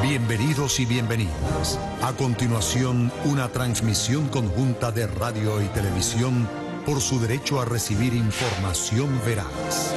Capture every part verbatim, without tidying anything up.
Bienvenidos y bienvenidas. A continuación, una transmisión conjunta de radio y televisión por su derecho a recibir información veraz.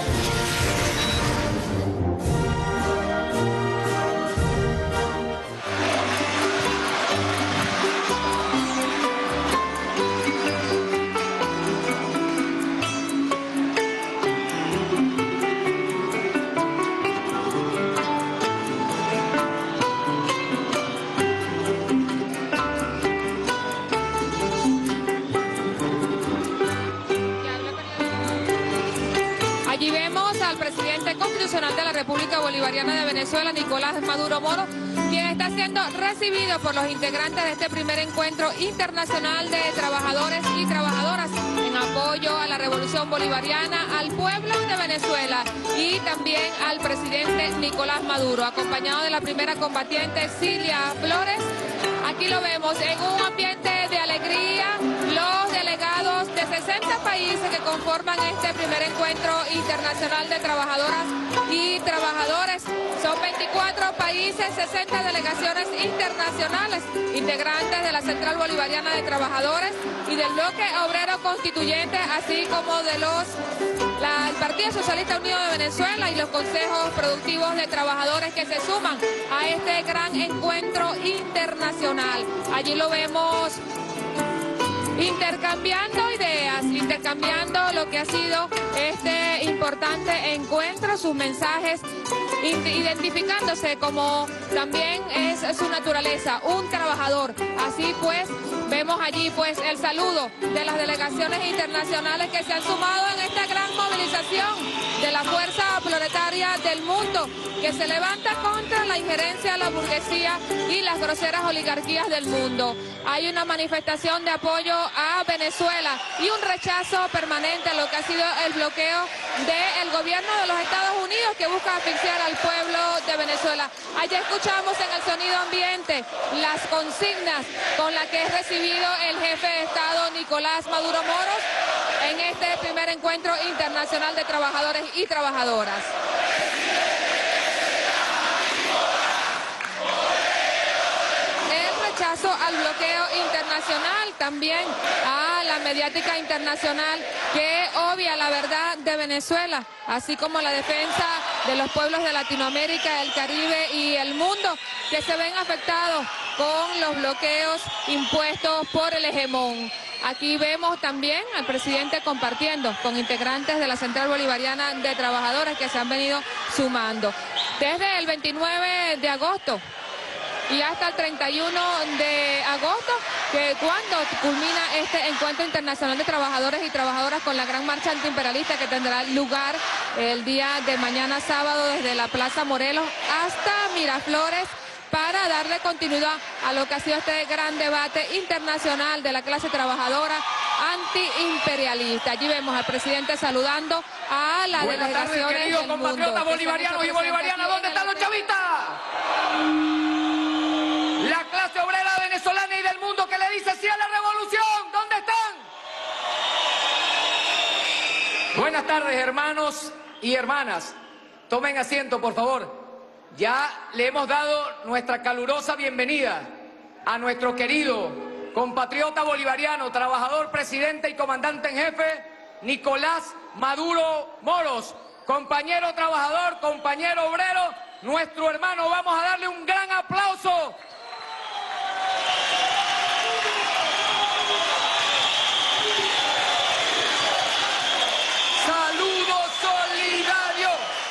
Allí vemos al presidente constitucional de la República Bolivariana de Venezuela, Nicolás Maduro Moros, quien está siendo recibido por los integrantes de este primer encuentro internacional de trabajadores y trabajadoras en apoyo a la revolución bolivariana, al pueblo de Venezuela y también al presidente Nicolás Maduro, acompañado de la primera combatiente Cilia Flores. Aquí lo vemos en un ambiente de alegría, los delegados de sesenta países que conforman este primer encuentro internacional de trabajadoras y trabajadores. Son veinticuatro países, sesenta delegaciones internacionales, integrantes de la Central Bolivariana de Trabajadores y del Bloque Obrero Constituyente, así como de los la, el Partido Socialista Unido de Venezuela y los consejos productivos de trabajadores que se suman a este gran encuentro internacional. Allí lo vemos intercambiando ideas, intercambiando lo que ha sido este importante encuentro, sus mensajes, identificándose como también es su naturaleza, un trabajador. Así pues, vemos allí pues el saludo de las delegaciones internacionales que se han sumado en esta gran movilización de la fuerza proletaria del mundo, que se levanta contra la injerencia de la burguesía y las groseras oligarquías del mundo. Hay una manifestación de apoyo a Venezuela y un rechazo permanente a lo que ha sido el bloqueo del gobierno de los Estados Unidos, que busca asfixiar al pueblo de Venezuela. Allí escuchamos en el sonido ambiente las consignas con las que es recibido el jefe de Estado Nicolás Maduro Moros en este primer encuentro internacional de trabajadores y trabajadoras. El rechazo al bloqueo internacional, también a la mediática internacional que obvia la verdad de Venezuela, así como la defensa de los pueblos de Latinoamérica, el Caribe y el mundo que se ven afectados con los bloqueos impuestos por el hegemón. Aquí vemos también al presidente compartiendo con integrantes de la Central Bolivariana de Trabajadores que se han venido sumando. Desde el veintinueve de agosto y hasta el treinta y uno de agosto, que cuando culmina este encuentro internacional de trabajadores y trabajadoras con la gran marcha antiimperialista que tendrá lugar el día de mañana sábado desde la Plaza Morelos hasta Miraflores, para darle continuidad a lo que ha sido este gran debate internacional de la clase trabajadora antiimperialista. Allí vemos al presidente saludando a las Buenas delegaciones tardes, queridos del compatriotas mundo, bolivarianos y bolivarianas. ¿Dónde están los chavistas? La clase obrera venezolana y del mundo que le dice sí a la revolución. ¿Dónde están? Buenas tardes, hermanos y hermanas. Tomen asiento, por favor. Ya le hemos dado nuestra calurosa bienvenida a nuestro querido compatriota bolivariano, trabajador, presidente y comandante en jefe, Nicolás Maduro Moros. Compañero trabajador, compañero obrero, nuestro hermano. Vamos a darle un gran aplauso. Saludo solidario.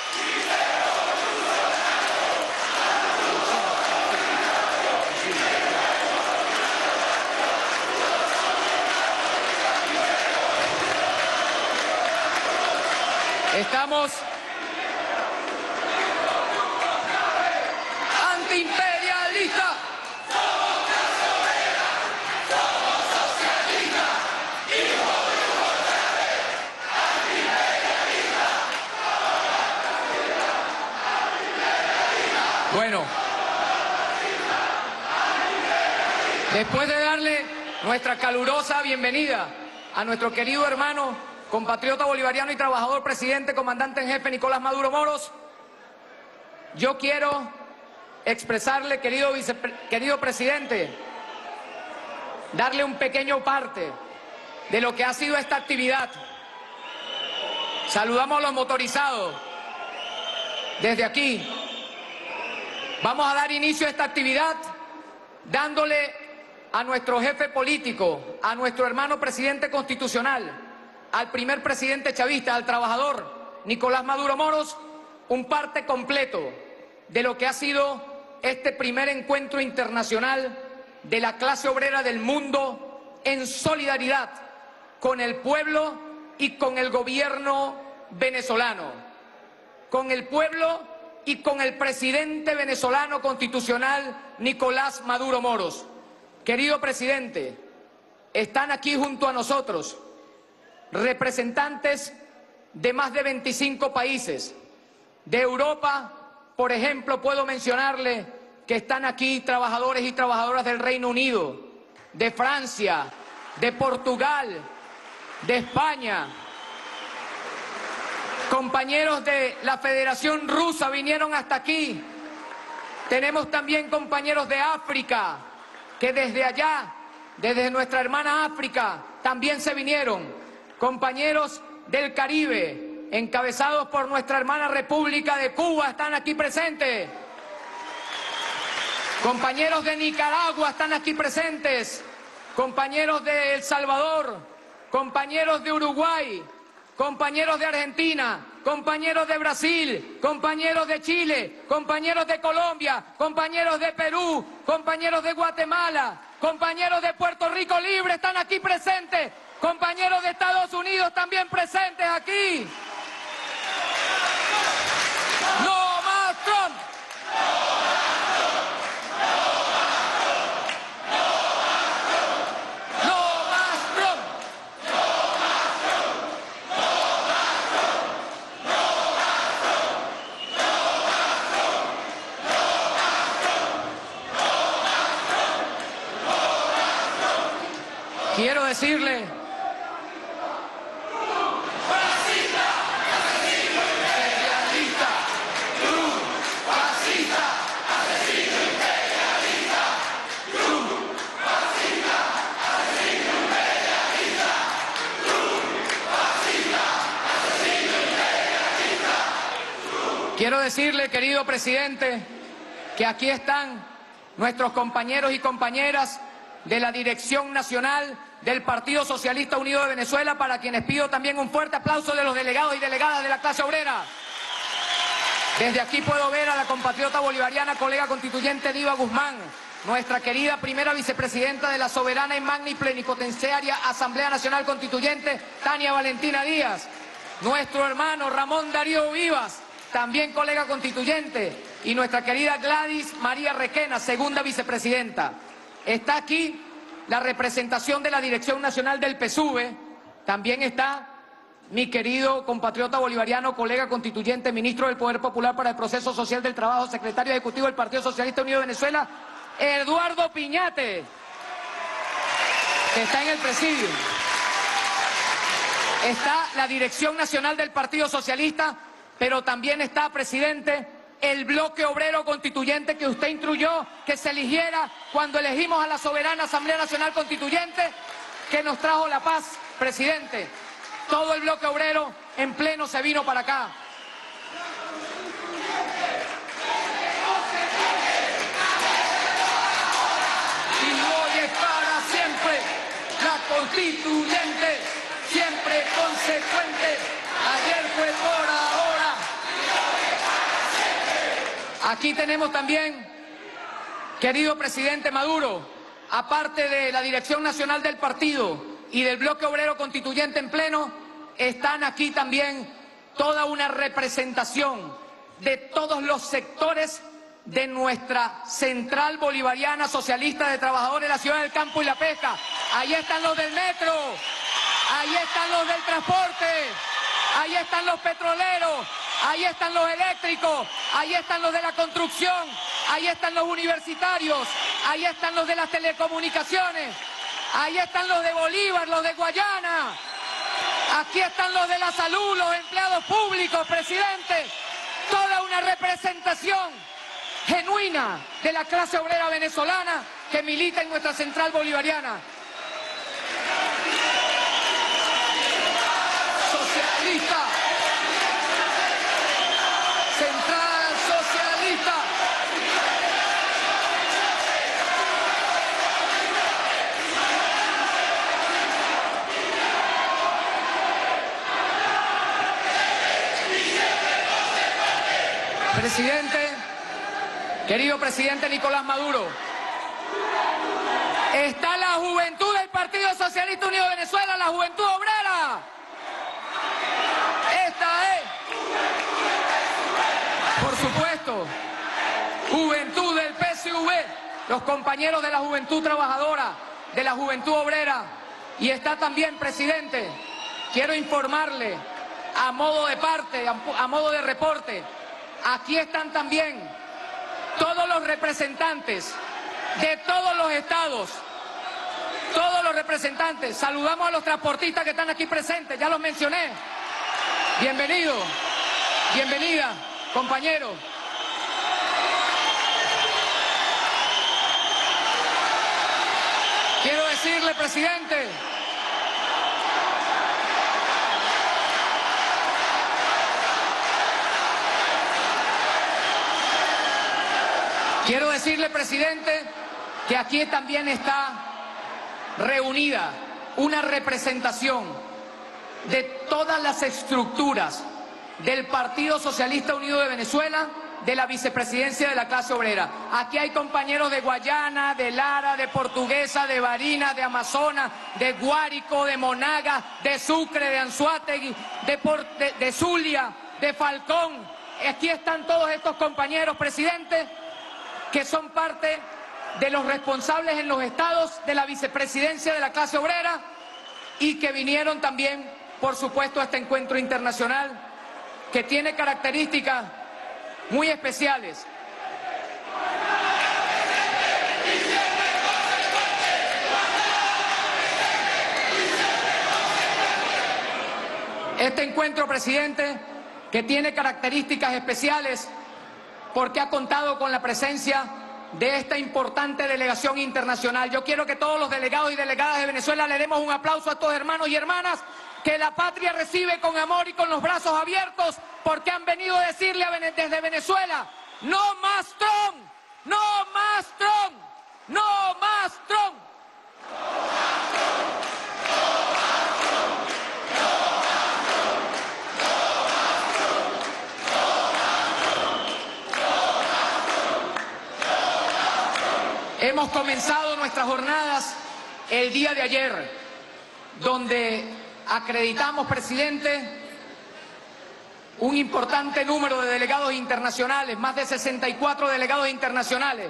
Estamos antiimperialistas. Somos clase obrera, somos socialistas, hijos de Bolsonaro, antiimperialistas. Bueno, después de darle nuestra calurosa bienvenida a nuestro querido hermano, compatriota bolivariano y trabajador, presidente, comandante en jefe Nicolás Maduro Moros, yo quiero expresarle, querido, vice, querido presidente, darle un pequeño parte de lo que ha sido esta actividad. Saludamos a los motorizados desde aquí. Vamos a dar inicio a esta actividad dándole a nuestro jefe político, a nuestro hermano presidente constitucional, al primer presidente chavista, al trabajador Nicolás Maduro Moros, un parte completo de lo que ha sido este primer encuentro internacional de la clase obrera del mundo en solidaridad con el pueblo y con el gobierno venezolano, con el pueblo y con el presidente venezolano constitucional Nicolás Maduro Moros. Querido presidente, están aquí junto a nosotros representantes de más de veinticinco países. De Europa, por ejemplo, puedo mencionarle que están aquí trabajadores y trabajadoras del Reino Unido, de Francia, de Portugal, de España. Compañeros de la Federación Rusa vinieron hasta aquí. Tenemos también compañeros de África, que desde allá, desde nuestra hermana África, también se vinieron. Compañeros del Caribe, encabezados por nuestra hermana República de Cuba, están aquí presentes. Compañeros de Nicaragua están aquí presentes. Compañeros de El Salvador, compañeros de Uruguay, compañeros de Argentina, compañeros de Brasil, compañeros de Chile, compañeros de Colombia, compañeros de Perú, compañeros de Guatemala, compañeros de Puerto Rico Libre están aquí presentes, compañeros de Estados Unidos también presentes aquí. ¡No más Trump! Quiero decirle, ¡Fascista! ¡Asesino imperialista! ¡Trump! ¡Fascista! ¡Asesino imperialista! ¡Trump! ¡Fascista! ¡Asesino imperialista! ¡Trump! ¡Fascista! ¡Asesino imperialista! quiero decirle, querido presidente, que aquí están nuestros compañeros y compañeras de la Dirección Nacional del Partido Socialista Unido de Venezuela, para quienes pido también un fuerte aplauso de los delegados y delegadas de la clase obrera. Desde aquí puedo ver a la compatriota bolivariana, colega constituyente Diva Guzmán, nuestra querida primera vicepresidenta de la soberana y magna y plenipotenciaria Asamblea Nacional Constituyente, Tania Valentina Díaz, nuestro hermano Ramón Darío Vivas, también colega constituyente, y nuestra querida Gladys María Requena, segunda vicepresidenta. Está aquí la representación de la Dirección Nacional del P S U V, también está mi querido compatriota bolivariano, colega constituyente, ministro del Poder Popular para el Proceso Social del Trabajo, secretario ejecutivo del Partido Socialista Unido de Venezuela, Eduardo Piñate, que está en el presidio. Está la Dirección Nacional del Partido Socialista, pero también está, presidente, el bloque obrero constituyente que usted instruyó que se eligiera cuando elegimos a la soberana Asamblea Nacional Constituyente, que nos trajo la paz, presidente. Todo el bloque obrero en pleno se vino para acá. Y hoy es para siempre la constituyente, siempre consecuente. Ayer fue por ahora. Aquí tenemos también, querido presidente Maduro, aparte de la Dirección Nacional del Partido y del Bloque Obrero Constituyente en pleno, están aquí también toda una representación de todos los sectores de nuestra Central Bolivariana Socialista de Trabajadores de la Ciudad del Campo y la Pesca. Ahí están los del metro, ahí están los del transporte, ahí están los petroleros, ahí están los eléctricos, ahí están los de la construcción, ahí están los universitarios, ahí están los de las telecomunicaciones, ahí están los de Bolívar, los de Guayana, aquí están los de la salud, los empleados públicos, presidente, toda una representación genuina de la clase obrera venezolana que milita en nuestra central bolivariana. Socialista. Central socialista. Presidente, querido presidente Nicolás Maduro, está la juventud del Partido Socialista Unido de Venezuela, la juventud obrera. Esta es, por supuesto, juventud del P S V, los compañeros de la juventud trabajadora, de la juventud obrera. Y está también, presidente, quiero informarle a modo de parte, a modo de reporte, aquí están también todos los representantes de todos los estados, todos los representantes. Saludamos a los transportistas que están aquí presentes, ya los mencioné. Bienvenido, bienvenida, compañero. Quiero decirle, presidente, quiero decirle, presidente, que aquí también está reunida una representación de todas las estructuras del Partido Socialista Unido de Venezuela, de la vicepresidencia de la clase obrera. Aquí hay compañeros de Guayana, de Lara, de Portuguesa, de Barinas, de Amazonas, de Guárico, de Monaga, de Sucre, de Anzoátegui, de, Por- de, de Zulia, de Falcón. Aquí están todos estos compañeros, presidente, que son parte de los responsables en los estados de la vicepresidencia de la clase obrera y que vinieron también, por supuesto, a este encuentro internacional que tiene características muy especiales. Este encuentro, presidente, que tiene características especiales porque ha contado con la presencia de esta importante delegación internacional. Yo quiero que todos los delegados y delegadas de Venezuela le demos un aplauso a estos hermanos y hermanas que la patria recibe con amor y con los brazos abiertos porque han venido a decirle a Vene- desde Venezuela: no más Trump, no más Trump, no más Trump. Hemos comenzado nuestras jornadas el día de ayer, donde acreditamos, presidente, un importante número de delegados internacionales, más de sesenta y cuatro delegados internacionales.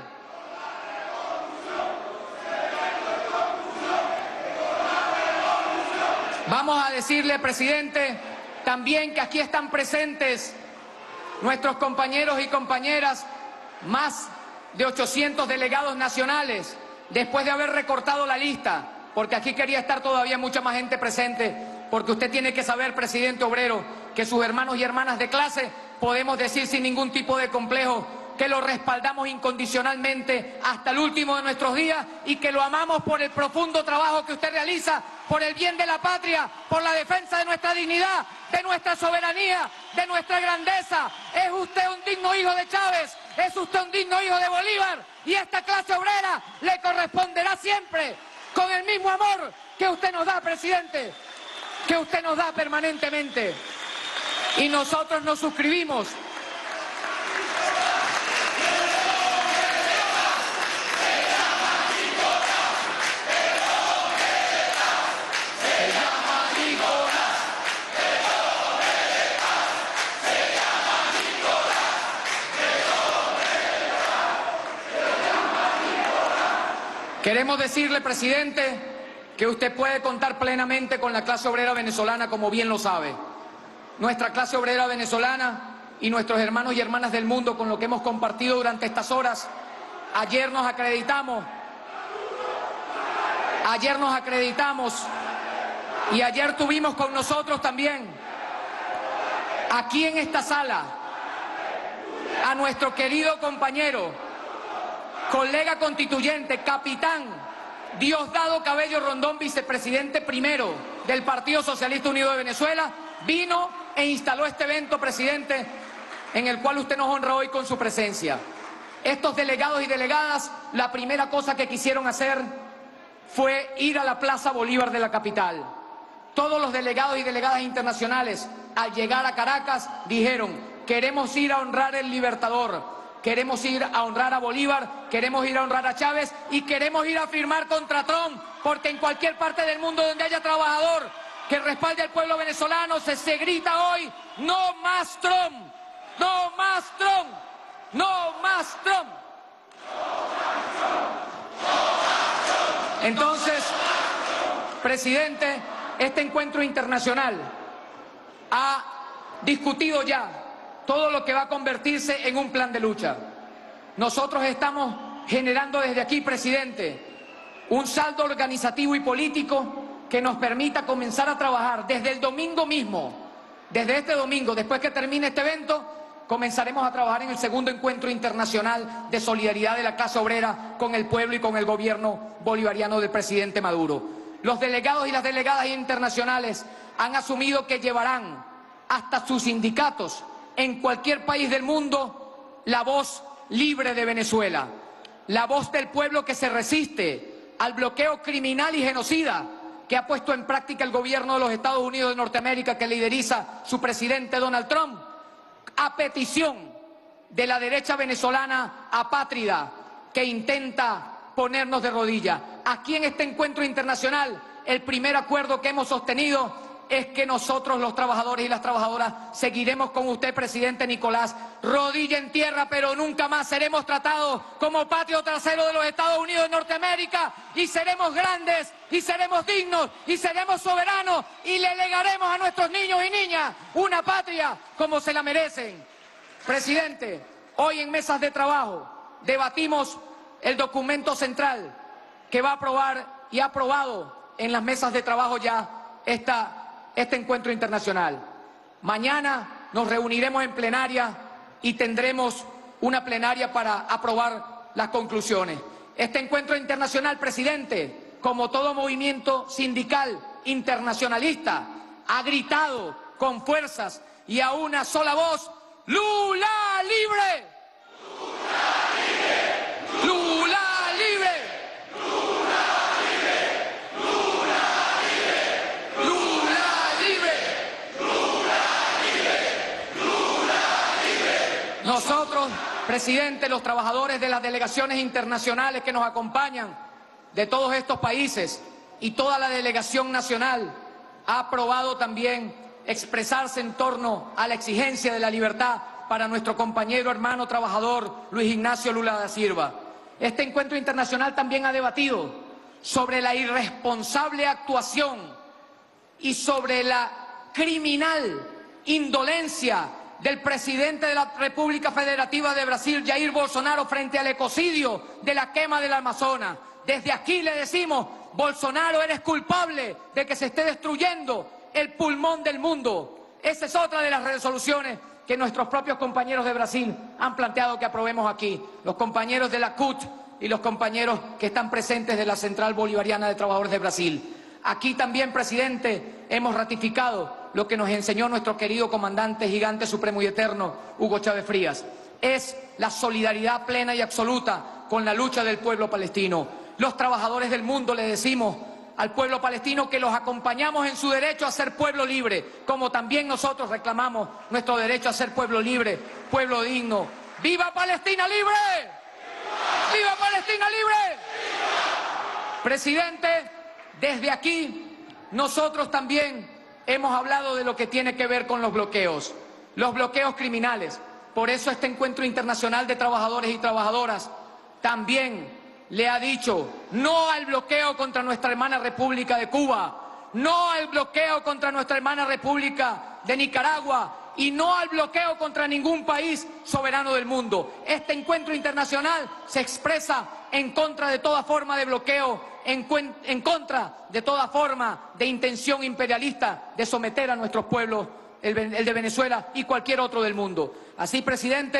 Vamos a decirle, presidente, también que aquí están presentes nuestros compañeros y compañeras, más de ochocientos delegados nacionales, después de haber recortado la lista, porque aquí quería estar todavía mucha más gente presente, porque usted tiene que saber, presidente obrero, que sus hermanos y hermanas de clase, podemos decir sin ningún tipo de complejo, que lo respaldamos incondicionalmente hasta el último de nuestros días y que lo amamos por el profundo trabajo que usted realiza, por el bien de la patria, por la defensa de nuestra dignidad, de nuestra soberanía, de nuestra grandeza. Es usted un digno hijo de Chávez, es usted un digno hijo de Bolívar y esta clase obrera le corresponderá siempre con el mismo amor que usted nos da, presidente, que usted nos da permanentemente. Y nosotros nos suscribimos Queremos decirle, presidente, que usted puede contar plenamente con la clase obrera venezolana, como bien lo sabe. Nuestra clase obrera venezolana y nuestros hermanos y hermanas del mundo con lo que hemos compartido durante estas horas. Ayer nos acreditamos, ayer nos acreditamos y ayer tuvimos con nosotros también, aquí en esta sala, a nuestro querido compañero, colega constituyente, capitán Diosdado Cabello Rondón, vicepresidente primero del Partido Socialista Unido de Venezuela, vino e instaló este evento, presidente, en el cual usted nos honra hoy con su presencia. Estos delegados y delegadas, la primera cosa que quisieron hacer fue ir a la Plaza Bolívar de la capital. Todos los delegados y delegadas internacionales, al llegar a Caracas, dijeron: queremos ir a honrar el Libertador, queremos ir a honrar a Bolívar, queremos ir a honrar a Chávez y queremos ir a firmar contra Trump, porque en cualquier parte del mundo donde haya trabajador que respalde al pueblo venezolano, se, se grita hoy: no más Trump, no más Trump, no más Trump. Entonces, presidente, este encuentro internacional ha discutido ya todo lo que va a convertirse en un plan de lucha. Nosotros estamos generando desde aquí, presidente, un saldo organizativo y político que nos permita comenzar a trabajar desde el domingo mismo, desde este domingo, después que termine este evento, comenzaremos a trabajar en el segundo encuentro internacional de solidaridad de la clase obrera con el pueblo y con el gobierno bolivariano del presidente Maduro. Los delegados y las delegadas internacionales han asumido que llevarán hasta sus sindicatos en cualquier país del mundo la voz libre de Venezuela, la voz del pueblo que se resiste al bloqueo criminal y genocida que ha puesto en práctica el gobierno de los Estados Unidos de Norteamérica, que lideriza su presidente Donald Trump, a petición de la derecha venezolana apátrida que intenta ponernos de rodillas. Aquí en este encuentro internacional, el primer acuerdo que hemos sostenido es que nosotros, los trabajadores y las trabajadoras, seguiremos con usted, presidente Nicolás, rodilla en tierra, pero nunca más seremos tratados como patio trasero de los Estados Unidos de Norteamérica, y seremos grandes, y seremos dignos, y seremos soberanos, y le legaremos a nuestros niños y niñas una patria como se la merecen. Presidente, hoy en mesas de trabajo debatimos el documento central que va a aprobar y ha aprobado en las mesas de trabajo ya esta este encuentro internacional. Mañana nos reuniremos en plenaria y tendremos una plenaria para aprobar las conclusiones. Este encuentro internacional, presidente, como todo movimiento sindical internacionalista, ha gritado con fuerzas y a una sola voz: ¡Lula libre! ¡Lula libre! ¡Lula libre! Nosotros, presidente, los trabajadores de las delegaciones internacionales que nos acompañan de todos estos países y toda la delegación nacional ha aprobado también expresarse en torno a la exigencia de la libertad para nuestro compañero, hermano, trabajador Luis Ignacio Lula da Silva. Este encuentro internacional también ha debatido sobre la irresponsable actuación y sobre la criminal indolencia del presidente de la República Federativa de Brasil, Jair Bolsonaro, frente al ecocidio de la quema del Amazonas. Desde aquí le decimos: Bolsonaro, eres culpable de que se esté destruyendo el pulmón del mundo. Esa es otra de las resoluciones que nuestros propios compañeros de Brasil han planteado que aprobemos aquí. Los compañeros de la C U T y los compañeros que están presentes de la Central Bolivariana de Trabajadores de Brasil. Aquí también, presidente, hemos ratificado lo que nos enseñó nuestro querido comandante gigante supremo y eterno, Hugo Chávez Frías. Es la solidaridad plena y absoluta con la lucha del pueblo palestino. Los trabajadores del mundo le decimos al pueblo palestino que los acompañamos en su derecho a ser pueblo libre, como también nosotros reclamamos nuestro derecho a ser pueblo libre, pueblo digno. ¡Viva Palestina libre! ¡Viva, ¡Viva Palestina libre! ¡Viva! Presidente, desde aquí nosotros también hemos hablado de lo que tiene que ver con los bloqueos, los bloqueos criminales. Por eso este encuentro internacional de trabajadores y trabajadoras también le ha dicho no al bloqueo contra nuestra hermana República de Cuba, no al bloqueo contra nuestra hermana República de Nicaragua y no al bloqueo contra ningún país soberano del mundo. Este encuentro internacional se expresa en contra de toda forma de bloqueo, en, en contra de toda forma de intención imperialista de someter a nuestros pueblos, el, el de Venezuela y cualquier otro del mundo. Así, presidente,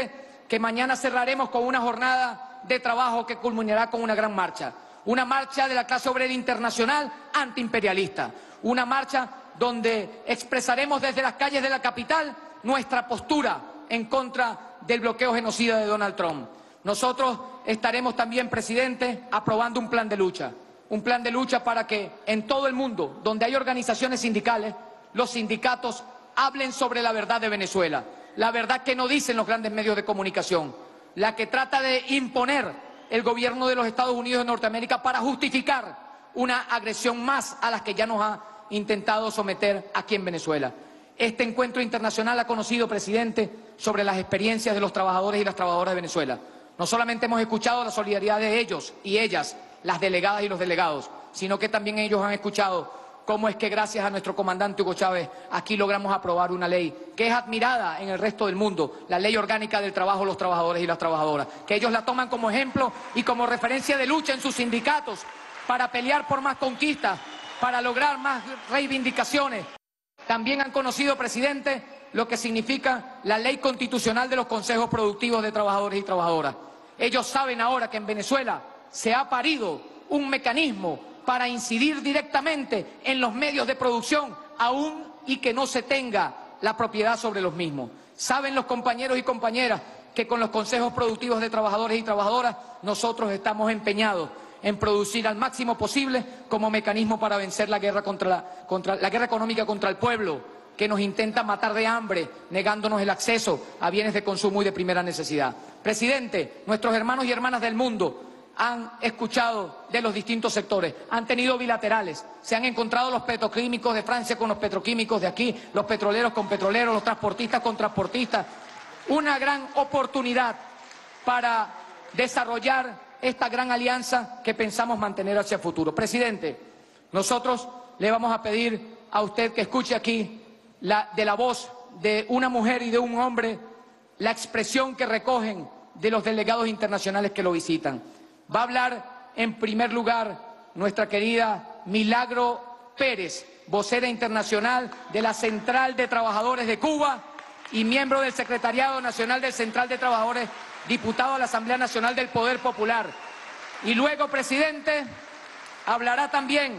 que mañana cerraremos con una jornada de trabajo que culminará con una gran marcha. Una marcha de la clase obrera internacional antiimperialista. Una marcha donde expresaremos desde las calles de la capital nuestra postura en contra del bloqueo genocida de Donald Trump. Nosotros estaremos también, presidente, aprobando un plan de lucha. Un plan de lucha para que en todo el mundo, donde hay organizaciones sindicales, los sindicatos hablen sobre la verdad de Venezuela. La verdad que no dicen los grandes medios de comunicación. La que trata de imponer el gobierno de los Estados Unidos de Norteamérica para justificar una agresión más a las que ya nos ha intentado someter aquí en Venezuela. Este encuentro internacional ha conocido, presidente, sobre las experiencias de los trabajadores y las trabajadoras de Venezuela. No solamente hemos escuchado la solidaridad de ellos y ellas, las delegadas y los delegados, sino que también ellos han escuchado cómo es que gracias a nuestro comandante Hugo Chávez aquí logramos aprobar una ley que es admirada en el resto del mundo, la Ley Orgánica del Trabajo de los Trabajadores y las Trabajadoras, que ellos la toman como ejemplo y como referencia de lucha en sus sindicatos para pelear por más conquistas, para lograr más reivindicaciones. También han conocido, presidente, lo que significa la Ley Constitucional de los Consejos Productivos de Trabajadores y Trabajadoras. Ellos saben ahora que en Venezuela se ha parido un mecanismo para incidir directamente en los medios de producción, aún y que no se tenga la propiedad sobre los mismos. Saben los compañeros y compañeras que con los consejos productivos de trabajadores y trabajadoras nosotros estamos empeñados en producir al máximo posible como mecanismo para vencer la guerra contra la, contra la guerra económica contra el pueblo, que nos intenta matar de hambre, negándonos el acceso a bienes de consumo y de primera necesidad. Presidente, nuestros hermanos y hermanas del mundo han escuchado de los distintos sectores, han tenido bilaterales, se han encontrado los petroquímicos de Francia con los petroquímicos de aquí, los petroleros con petroleros, los transportistas con transportistas. Una gran oportunidad para desarrollar esta gran alianza que pensamos mantener hacia el futuro. Presidente, nosotros le vamos a pedir a usted que escuche aquí la, de la voz de una mujer y de un hombre la expresión que recogen de los delegados internacionales que lo visitan. Va a hablar en primer lugar nuestra querida Milagro Pérez, vocera internacional de la Central de Trabajadores de Cuba y miembro del Secretariado Nacional del Central de Trabajadores, diputado a la Asamblea Nacional del Poder Popular. Y luego, presidente, hablará también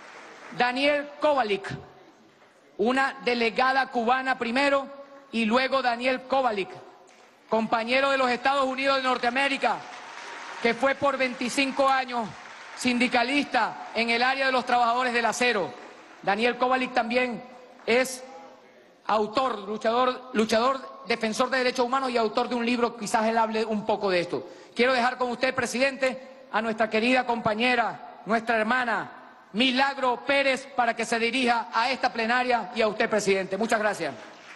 Daniel Kovalik, una delegada cubana primero, y luego Daniel Kovalik, compañero de los Estados Unidos de Norteamérica, que fue por veinticinco años sindicalista en el área de los trabajadores del acero. Daniel Kovalik también es autor, luchador, luchador, defensor de derechos humanos y autor de un libro, quizás él hable un poco de esto. Quiero dejar con usted, presidente, a nuestra querida compañera, nuestra hermana, Milagro Pérez, para que se dirija a esta plenaria y a usted, presidente. Muchas gracias.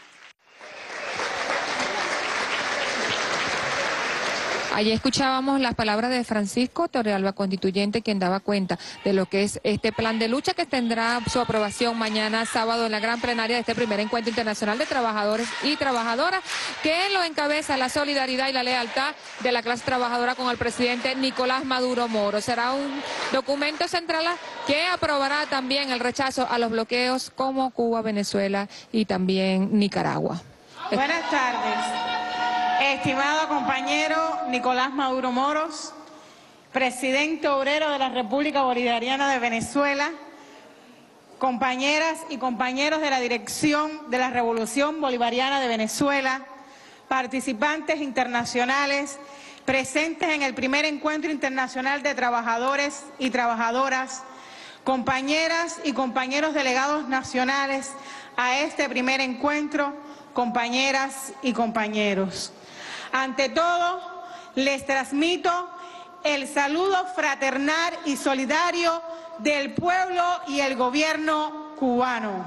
Allí escuchábamos las palabras de Francisco Torrealba, constituyente, quien daba cuenta de lo que es este plan de lucha que tendrá su aprobación mañana sábado en la gran plenaria de este primer encuentro internacional de trabajadores y trabajadoras, que lo encabeza la solidaridad y la lealtad de la clase trabajadora con el presidente Nicolás Maduro Moro. Será un documento central que aprobará también el rechazo a los bloqueos como Cuba, Venezuela y también Nicaragua. Buenas tardes. Estimado compañero Nicolás Maduro Moros, presidente obrero de la República Bolivariana de Venezuela, compañeras y compañeros de la dirección de la Revolución Bolivariana de Venezuela, participantes internacionales presentes en el primer encuentro internacional de trabajadores y trabajadoras, compañeras y compañeros delegados nacionales a este primer encuentro, compañeras y compañeros. Ante todo, les transmito el saludo fraternal y solidario del pueblo y el gobierno cubano.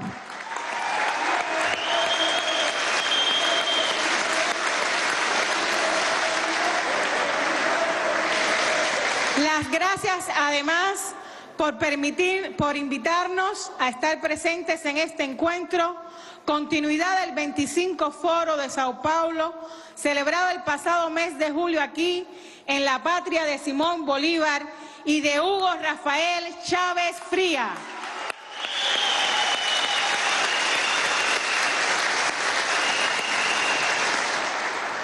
Las gracias, además, por permitir, por invitarnos a estar presentes en este encuentro, continuidad del veinticinco Foro de Sao Paulo, celebrado el pasado mes de julio aquí, en la patria de Simón Bolívar y de Hugo Rafael Chávez Fría.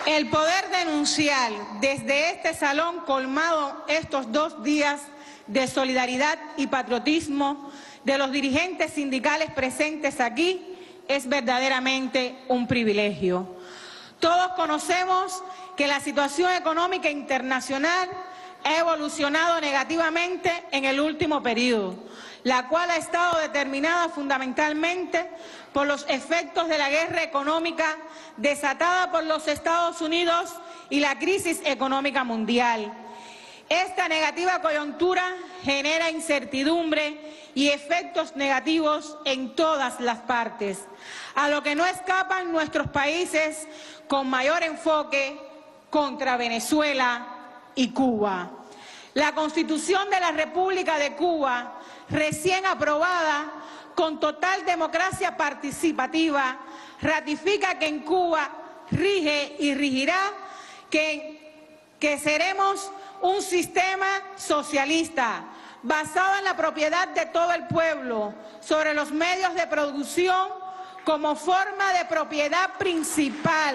el poder denunciar desde este salón colmado estos dos días de solidaridad y patriotismo de los dirigentes sindicales presentes aquí es verdaderamente un privilegio. Todos conocemos que la situación económica internacional ha evolucionado negativamente en el último periodo, la cual ha estado determinada fundamentalmente por los efectos de la guerra económica desatada por los Estados Unidos y la crisis económica mundial. Esta negativa coyuntura genera incertidumbre y efectos negativos en todas las partes, a lo que no escapan nuestros países con mayor enfoque contra Venezuela y Cuba. La Constitución de la República de Cuba, recién aprobada con total democracia participativa, ratifica que en Cuba rige y rigirá que, que seremos un sistema socialista basado en la propiedad de todo el pueblo sobre los medios de producción como forma de propiedad principal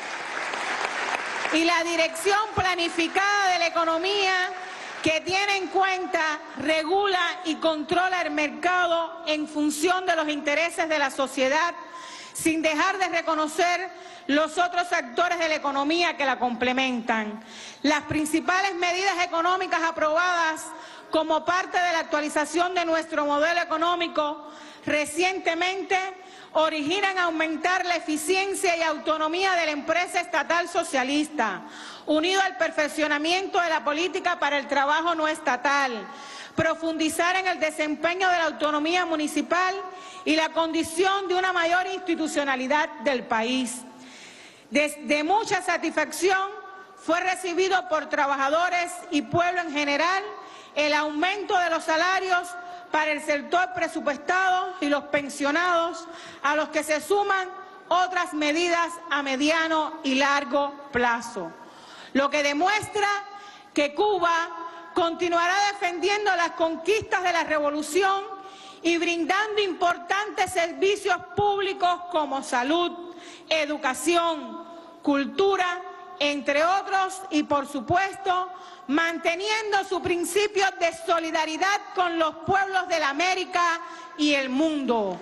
y la dirección planificada de la economía que tiene en cuenta, regula y controla el mercado en función de los intereses de la sociedad, sin dejar de reconocer los otros actores de la economía que la complementan. Las principales medidas económicas aprobadas como parte de la actualización de nuestro modelo económico recientemente originan aumentar la eficiencia y autonomía de la empresa estatal socialista, unido al perfeccionamiento de la política para el trabajo no estatal, profundizar en el desempeño de la autonomía municipal y la condición de una mayor institucionalidad del país. Desde mucha satisfacción fue recibido por trabajadores y pueblo en general el aumento de los salarios para el sector presupuestado y los pensionados, a los que se suman otras medidas a mediano y largo plazo, lo que demuestra que Cuba continuará defendiendo las conquistas de la revolución y brindando importantes servicios públicos como salud, educación, cultura, entre otros, y por supuesto manteniendo su principio de solidaridad con los pueblos de la América y el mundo.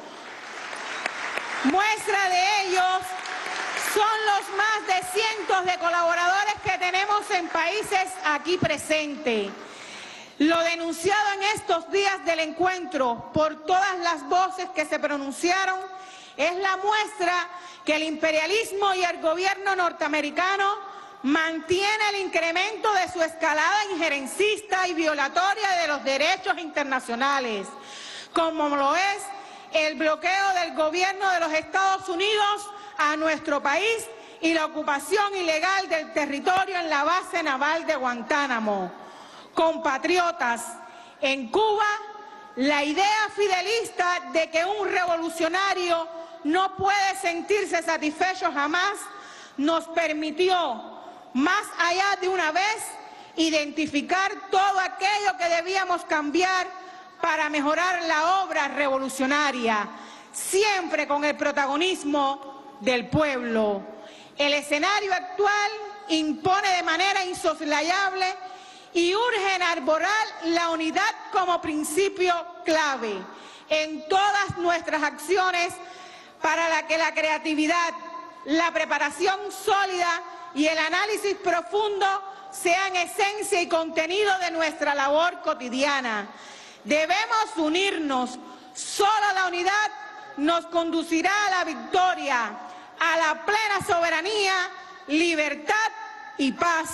Muestra de ellos son los más de cientos de colaboradores que tenemos en países aquí presentes. Lo denunciado en estos días del encuentro por todas las voces que se pronunciaron es la muestra que el imperialismo y el gobierno norteamericano mantiene el incremento de su escalada injerencista y violatoria de los derechos internacionales, como lo es el bloqueo del gobierno de los Estados Unidos a nuestro país y la ocupación ilegal del territorio en la base naval de Guantánamo. Compatriotas, en Cuba, la idea fidelista de que un revolucionario no puede sentirse satisfecho jamás nos permitió, más allá de una vez, identificar todo aquello que debíamos cambiar para mejorar la obra revolucionaria, siempre con el protagonismo del pueblo. El escenario actual impone de manera insoslayable y urge enarbolar la unidad como principio clave en todas nuestras acciones para la que la creatividad, la preparación sólida y el análisis profundo sean esencia y contenido de nuestra labor cotidiana. Debemos unirnos, solo la unidad nos conducirá a la victoria, a la plena soberanía, libertad y paz.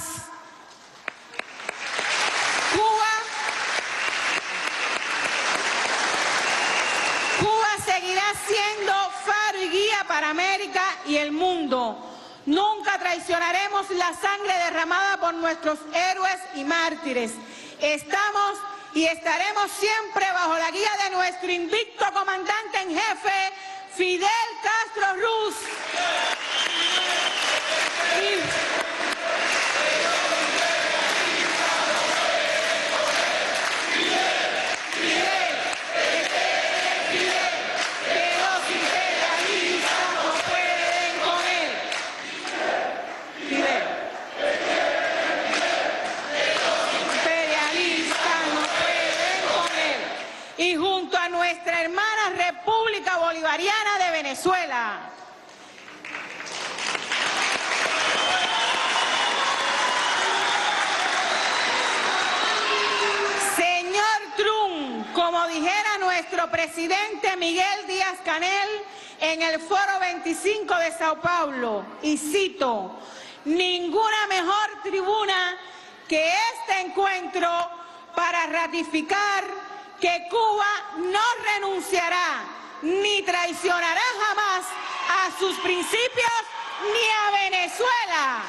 Cuba, Cuba seguirá siendo faro y guía para América y el mundo. Nunca traicionaremos la sangre derramada por nuestros héroes y mártires. Estamos y estaremos siempre bajo la guía de nuestro invicto comandante en jefe, Fidel Castro Ruz. Y... Fidel. Bolivariana de Venezuela. Señor Trump, como dijera nuestro presidente Miguel Díaz-Canel en el Foro veinticinco de Sao Paulo, y cito, ninguna mejor tribuna que este encuentro para ratificar que Cuba no renunciará ni traicionará jamás a sus principios ni a Venezuela.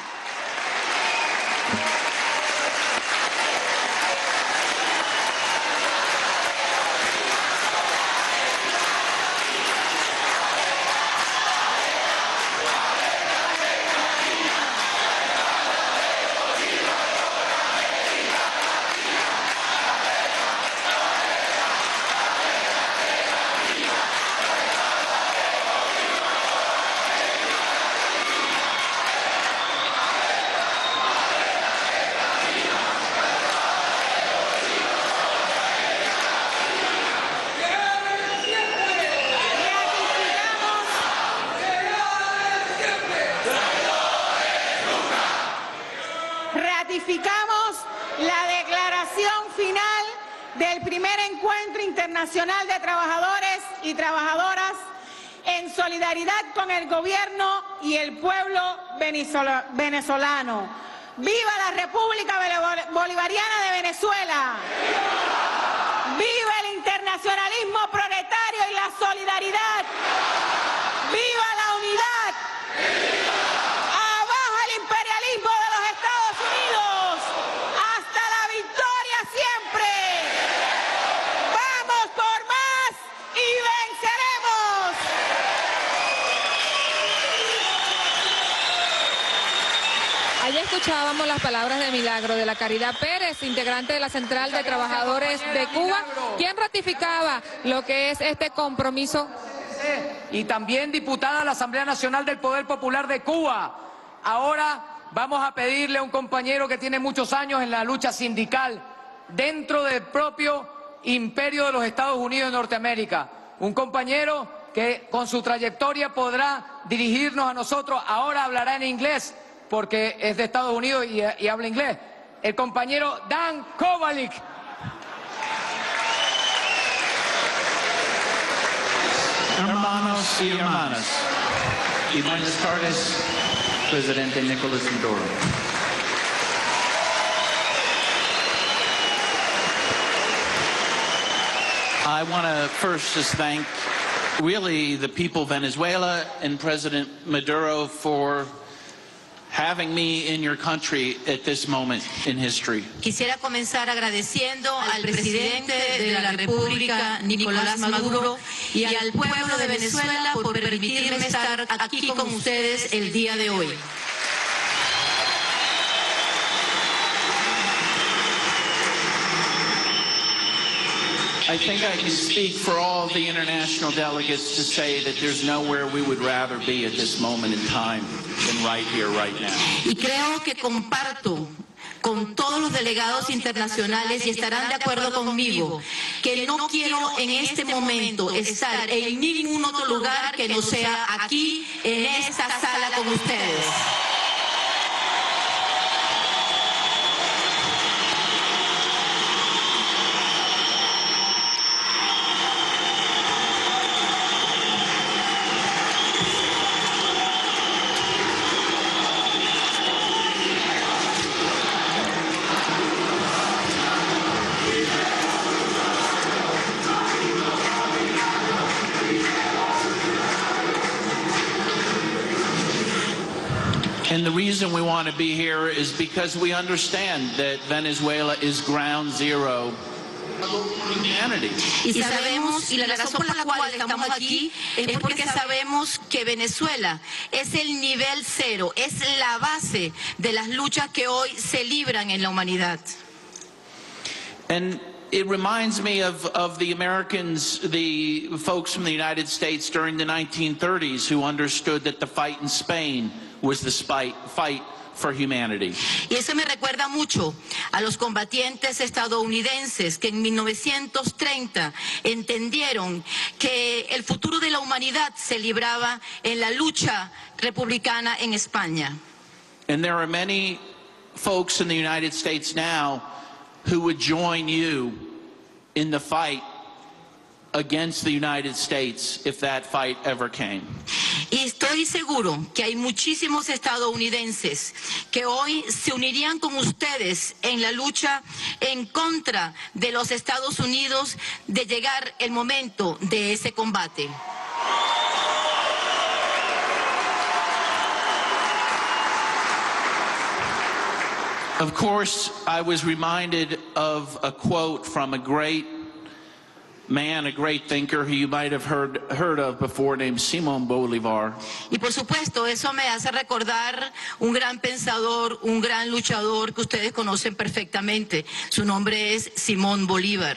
Ratificamos la declaración final del primer encuentro internacional de trabajadores y trabajadoras en solidaridad con el gobierno y el pueblo venezolano. ¡Viva la República Bolivariana de Venezuela! ¡Viva el internacionalismo proletario y la solidaridad! ¡Viva la unidad! ¡Abajo el imperialismo de los Estados Unidos! ¡Hasta la victoria siempre! ¡Vamos por más y venceremos! Allí escuchábamos las palabras de Milagro de la Caridad Pérez, integrante de la Central de Trabajadores de Cuba, quien ratificaba lo que es este compromiso. Y también diputada a la Asamblea Nacional del Poder Popular de Cuba. Ahora vamos a pedirle a un compañero que tiene muchos años en la lucha sindical dentro del propio imperio de los Estados Unidos de Norteamérica. Un compañero que con su trayectoria podrá dirigirnos a nosotros. Ahora hablará en inglés porque es de Estados Unidos y, y habla inglés. El compañero Dan Kovalik. Hermanos y hermanas, y buenas tardes, Presidente Nicolás Maduro. I want to first just thank really the people of Venezuela and President Maduro for having me in your country at this moment in history. Quisiera comenzar agradeciendo al presidente de la República, Nicolás Maduro, y al pueblo de Venezuela por permitirme estar aquí con ustedes el día de hoy. I think I can speak for all the international delegates to say that there's nowhere we would rather be at this moment in time than right here, right now. Y creo que comparto con todos los delegados internacionales y estarán de acuerdo conmigo que no quiero en este momento estar en ningún otro lugar que no sea aquí, en esta sala con ustedes. And the reason we want to be here is because we understand that Venezuela is ground zero of humanity. Y sabemos, y la razón por la cual estamos aquí es porque sabemos que Venezuela es el nivel cero, es la base de las luchas que hoy se libran en la humanidad. And it reminds me of, of the Americans, the folks from the United States during the nineteen thirties who understood that the fight in Spain was the spite, fight for humanity. Y eso me recuerda mucho a los combatientes estadounidenses que en mil novecientos treinta entendieron que el futuro de la humanidad se libraba en la lucha republicana en España. And there are many folks in the United States now who would join you in the fight against the United States if that fight ever came. Y estoy seguro que hay muchísimos estadounidenses que hoy se unirían con ustedes en la lucha en contra de los Estados Unidos de llegar el momento de ese combate. Of course, I was reminded of a quote from a great man, a great thinker who you might have heard, heard of before, named Simón Bolívar. Y por supuesto, eso me hace recordar un gran pensador, un gran luchador que ustedes conocen perfectamente. Su nombre es Simón Bolívar.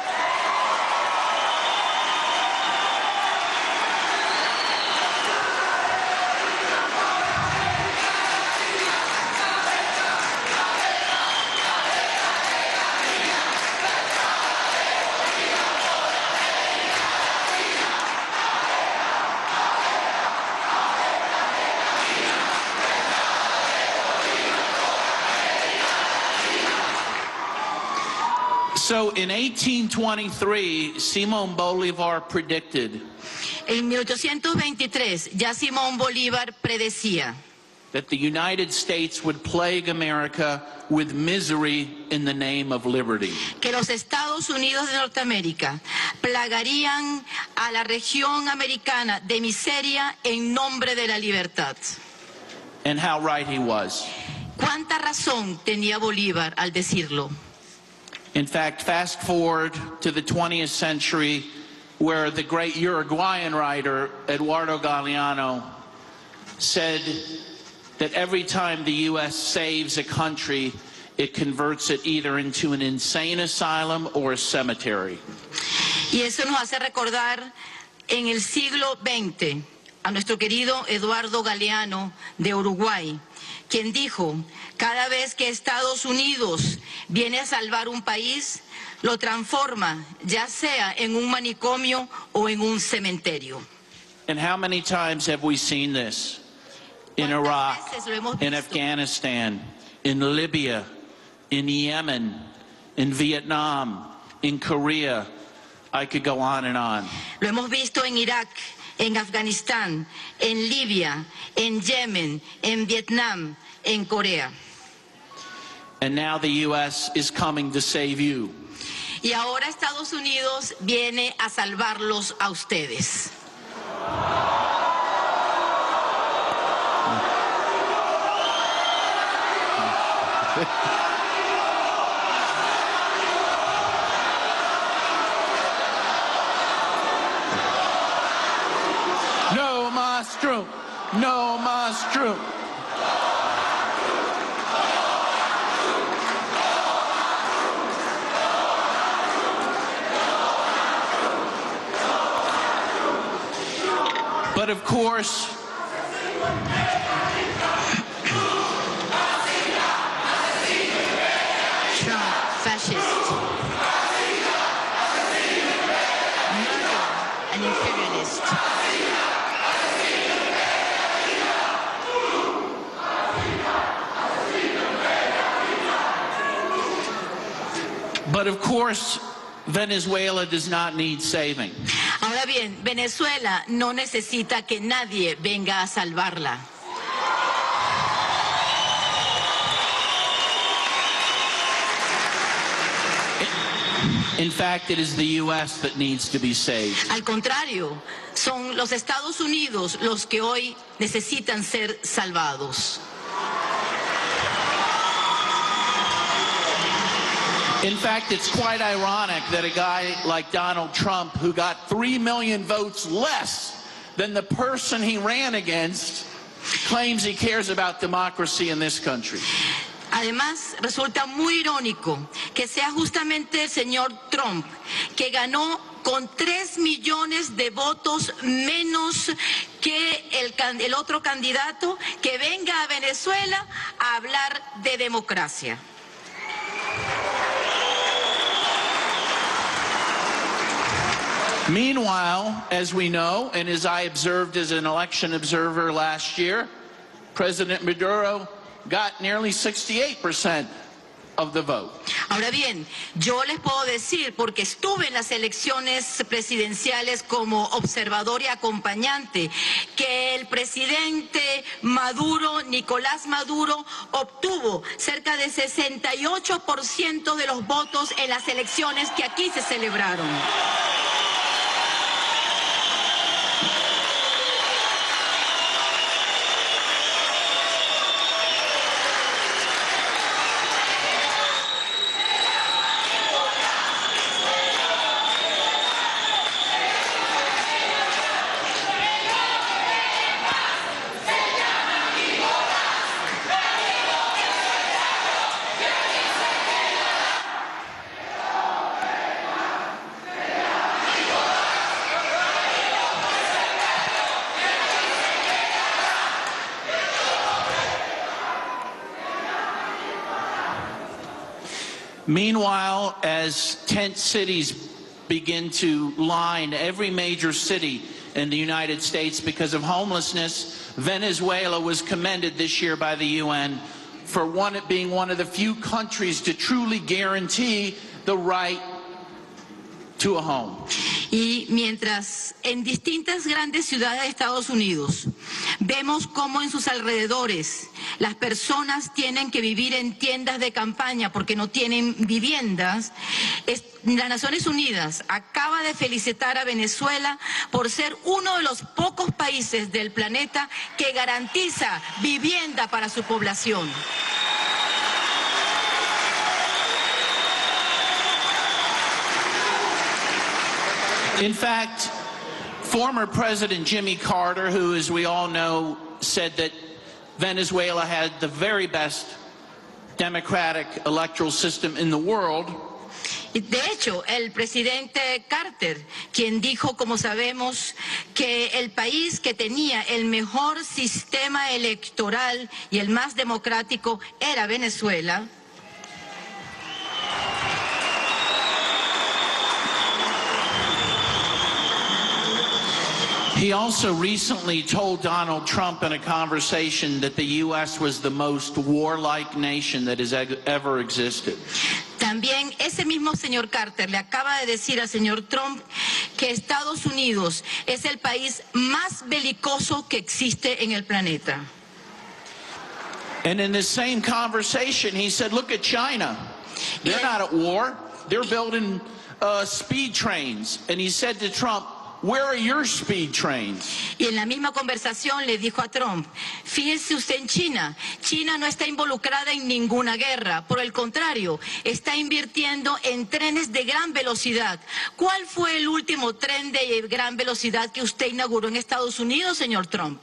So in eighteen twenty-three, Simón Bolívar predicted En mil ochocientos veintitrés, ya Simón Bolívar predecía that the United States would plague America with misery in the name of liberty. que los Estados Unidos de Norteamérica plagarían a la región americana de miseria en nombre de la libertad. And how right he was. ¿Cuánta razón tenía Bolívar al decirlo? In fact, fast forward to the twentieth century, where the great Uruguayan writer Eduardo Galeano said that every time the U S saves a country, it converts it either into an insane asylum or a cemetery. Y eso nos hace recordar en el siglo veinte a nuestro querido Eduardo Galeano de Uruguay, quien dijo: cada vez que Estados Unidos viene a salvar un país, lo transforma ya sea en un manicomio o en un cementerio. And how many times have we seen this? In Iraq, veces lo hemos in visto? Afghanistan, in Libya, in Yemen, in Vietnam, in Korea. I could go on and on. Lo hemos visto en Irak, en Afganistán, en Libia, en Yemen, en Vietnam, en Corea. And now the U S is coming to save you. Y ahora Estados Unidos viene a salvarlos a ustedes. No más Trump. No más Trump. But of course, Trump, fascist. Murder, an imperialist. but of course, Venezuela does not need saving. Ahora bien, Venezuela no necesita que nadie venga a salvarla. In fact, it is the U S that needs to be saved. Al contrario, son los Estados Unidos los que hoy necesitan ser salvados. In fact, it's quite ironic that a guy like Donald Trump, who got three million votes less than the person he ran against, claims he cares about democracy in this country. Además, resulta muy irónico que sea justamente el señor Trump que ganó con tres millones de votos menos que el, el otro candidato, que venga a Venezuela a hablar de democracia. Meanwhile, as we know, and as I observed as an election observer last year, President Maduro got nearly sixty-eight percent of the vote. Ahora bien, yo les puedo decir, porque estuve en las elecciones presidenciales como observador y acompañante, que el presidente Maduro, Nicolás Maduro, obtuvo cerca de sesenta y ocho por ciento de los votos en las elecciones que aquí se celebraron. Meanwhile, as tent cities begin to line every major city in the United States because of homelessness, Venezuela was commended this year by the U N for one, it being one of the few countries to truly guarantee the right to a home. Y mientras en distintas grandes ciudades de Estados Unidos vemos cómo en sus alrededores las personas tienen que vivir en tiendas de campaña porque no tienen viviendas, es, las Naciones Unidas acaba de felicitar a Venezuela por ser uno de los pocos países del planeta que garantiza vivienda para su población. In fact, former President Jimmy Carter, who, as we all know, said that Venezuela had the very best democratic electoral system in the world. De hecho, el presidente Carter, quien dijo, como sabemos, que el país que tenía el mejor sistema electoral y el más democrático era Venezuela. He also recently told Donald Trump in a conversation that the U S was the most warlike nation that has ever existed. También ese mismo señor Carter le acaba de decir al señor Trump que Estados Unidos es el país más belicoso que existe en el planeta. And in this same conversation, he said, look at China. They're not at war. They're building uh, speed trains. And he said to Trump, where are your speed trains? Y en la misma conversación le dijo a Trump, fíjese usted en China, China no está involucrada en ninguna guerra, por el contrario, está invirtiendo en trenes de gran velocidad. ¿Cuál fue el último tren de gran velocidad que usted inauguró en Estados Unidos, señor Trump?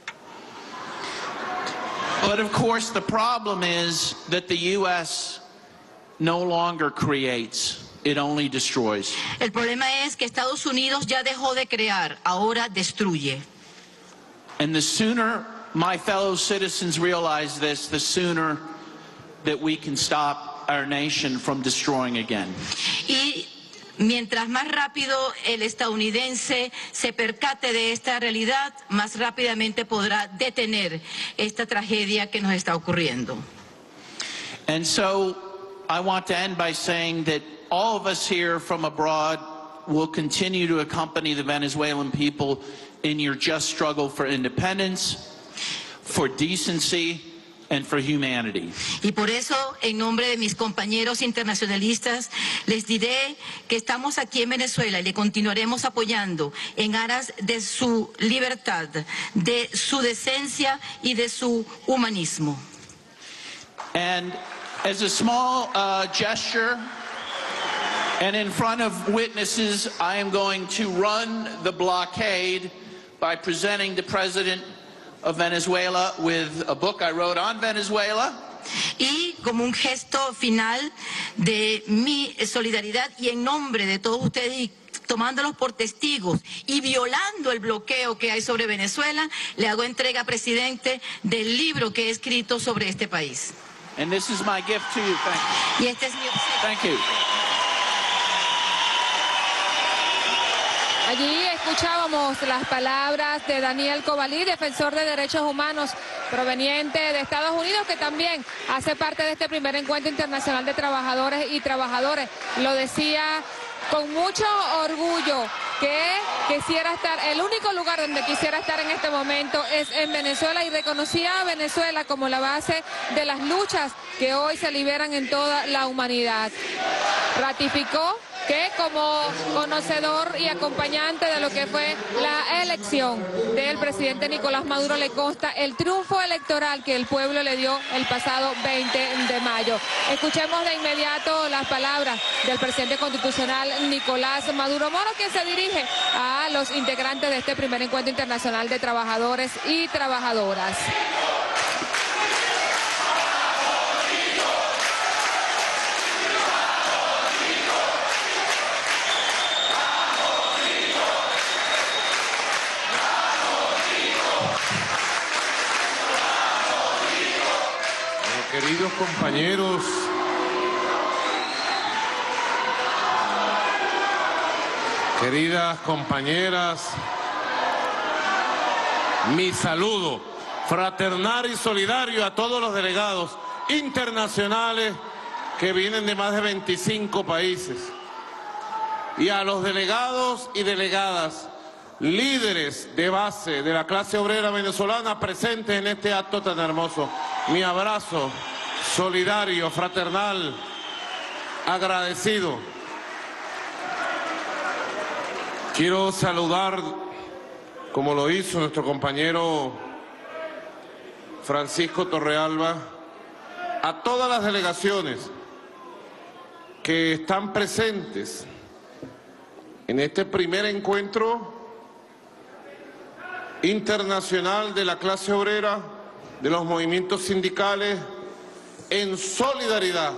But of course the problem is that the U S no longer creates. It only destroys. El problema es que Estados Unidos ya dejó de crear, ahora destruye. And the sooner my fellow citizens realize this, the sooner that we can stop our nation from destroying again. Y mientras más rápido el estadounidense se percate de esta realidad, más rápidamente podrá detener esta tragedia que nos está ocurriendo. And so I want to end by saying that all of us here from abroad will continue to accompany the Venezuelan people in your just struggle for independence, for decency, and for humanity. Y por eso, en nombre de mis compañeros internacionalistas, les diré que estamos aquí en Venezuela y le continuaremos apoyando en aras de su libertad, de su decencia y de su humanismo. And as a small uh, gesture, and in front of witnesses, I am going to run the blockade by presenting the President of Venezuela with a book I wrote on Venezuela. Y como un gesto final de mi solidaridad y en nombre de todos ustedes y tomándolos por testigos y violando el bloqueo que hay sobre Venezuela, le hago entrega, presidente, del libro que he escrito sobre este país. And this is my gift to you. Thank you. Y este es mi obsequio. Thank you. Allí escuchábamos las palabras de Daniel Cobalí, defensor de derechos humanos proveniente de Estados Unidos, que también hace parte de este primer encuentro internacional de trabajadores y trabajadores. Lo decía con mucho orgullo que quisiera estar, el único lugar donde quisiera estar en este momento es en Venezuela, y reconocía a Venezuela como la base de las luchas que hoy se liberan en toda la humanidad. Ratificó que como conocedor y acompañante de lo que fue la elección del presidente Nicolás Maduro le consta el triunfo electoral que el pueblo le dio el pasado veinte de mayo. Escuchemos de inmediato las palabras del presidente constitucional Nicolás Maduro Moro, que se dirige a los integrantes de este primer encuentro internacional de trabajadores y trabajadoras. Queridos compañeros, queridas compañeras, mi saludo fraternal y solidario a todos los delegados internacionales que vienen de más de veinticinco países, y a los delegados y delegadas, líderes de base de la clase obrera venezolana presentes en este acto tan hermoso. Mi abrazo solidario, fraternal, agradecido. Quiero saludar, como lo hizo nuestro compañero Francisco Torrealba, a todas las delegaciones que están presentes en este primer encuentro internacional de la clase obrera, de los movimientos sindicales, en solidaridad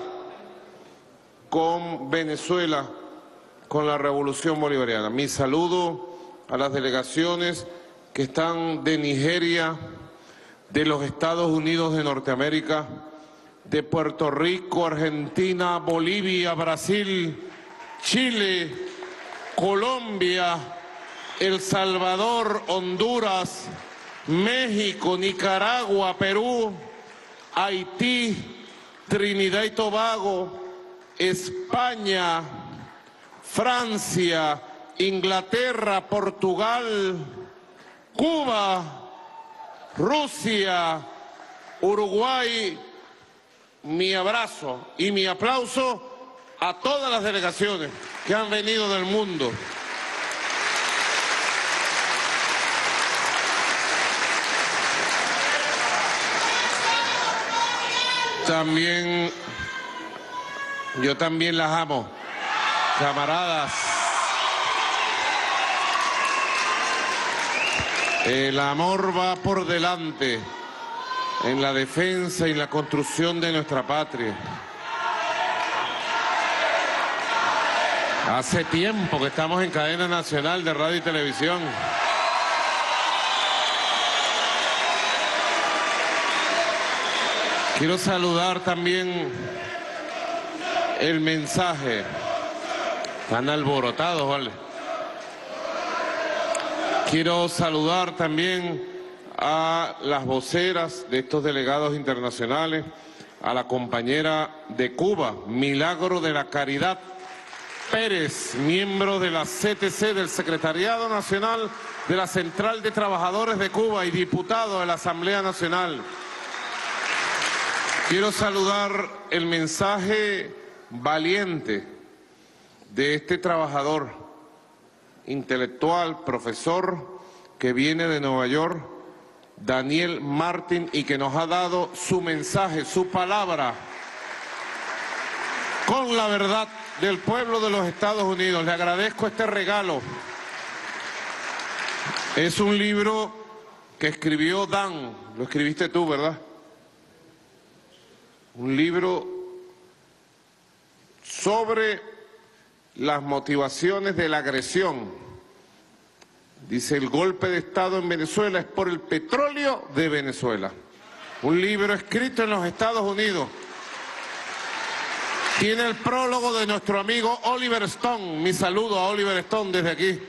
con Venezuela, con la revolución bolivariana. Mi saludo a las delegaciones que están de Nigeria, de los Estados Unidos de Norteamérica, de Puerto Rico, Argentina, Bolivia, Brasil, Chile, Colombia, El Salvador, Honduras, México, Nicaragua, Perú, Haití, Trinidad y Tobago, España, Francia, Inglaterra, Portugal, Cuba, Rusia, Uruguay. Mi abrazo y mi aplauso a todas las delegaciones que han venido del mundo. También, yo también las amo, camaradas. El amor va por delante en la defensa y la construcción de nuestra patria. Hace tiempo que estamos en cadena nacional de radio y televisión. Quiero saludar también el mensaje. Están alborotados, ¿vale? Quiero saludar también a las voceras de estos delegados internacionales, a la compañera de Cuba, Milagro de la Caridad Pérez, miembro de la C T C, del Secretariado Nacional de la Central de Trabajadores de Cuba y diputado de la Asamblea Nacional. Quiero saludar el mensaje valiente de este trabajador intelectual, profesor, que viene de Nueva York, Daniel Martin, y que nos ha dado su mensaje, su palabra, con la verdad del pueblo de los Estados Unidos. Le agradezco este regalo. Es un libro que escribió Dan, lo escribiste tú, ¿verdad? un libro sobre las motivaciones de la agresión. Dice, el golpe de Estado en Venezuela es por el petróleo de Venezuela. Un libro escrito en los Estados Unidos. Tiene el prólogo de nuestro amigo Oliver Stone. Mi saludo a Oliver Stone desde aquí.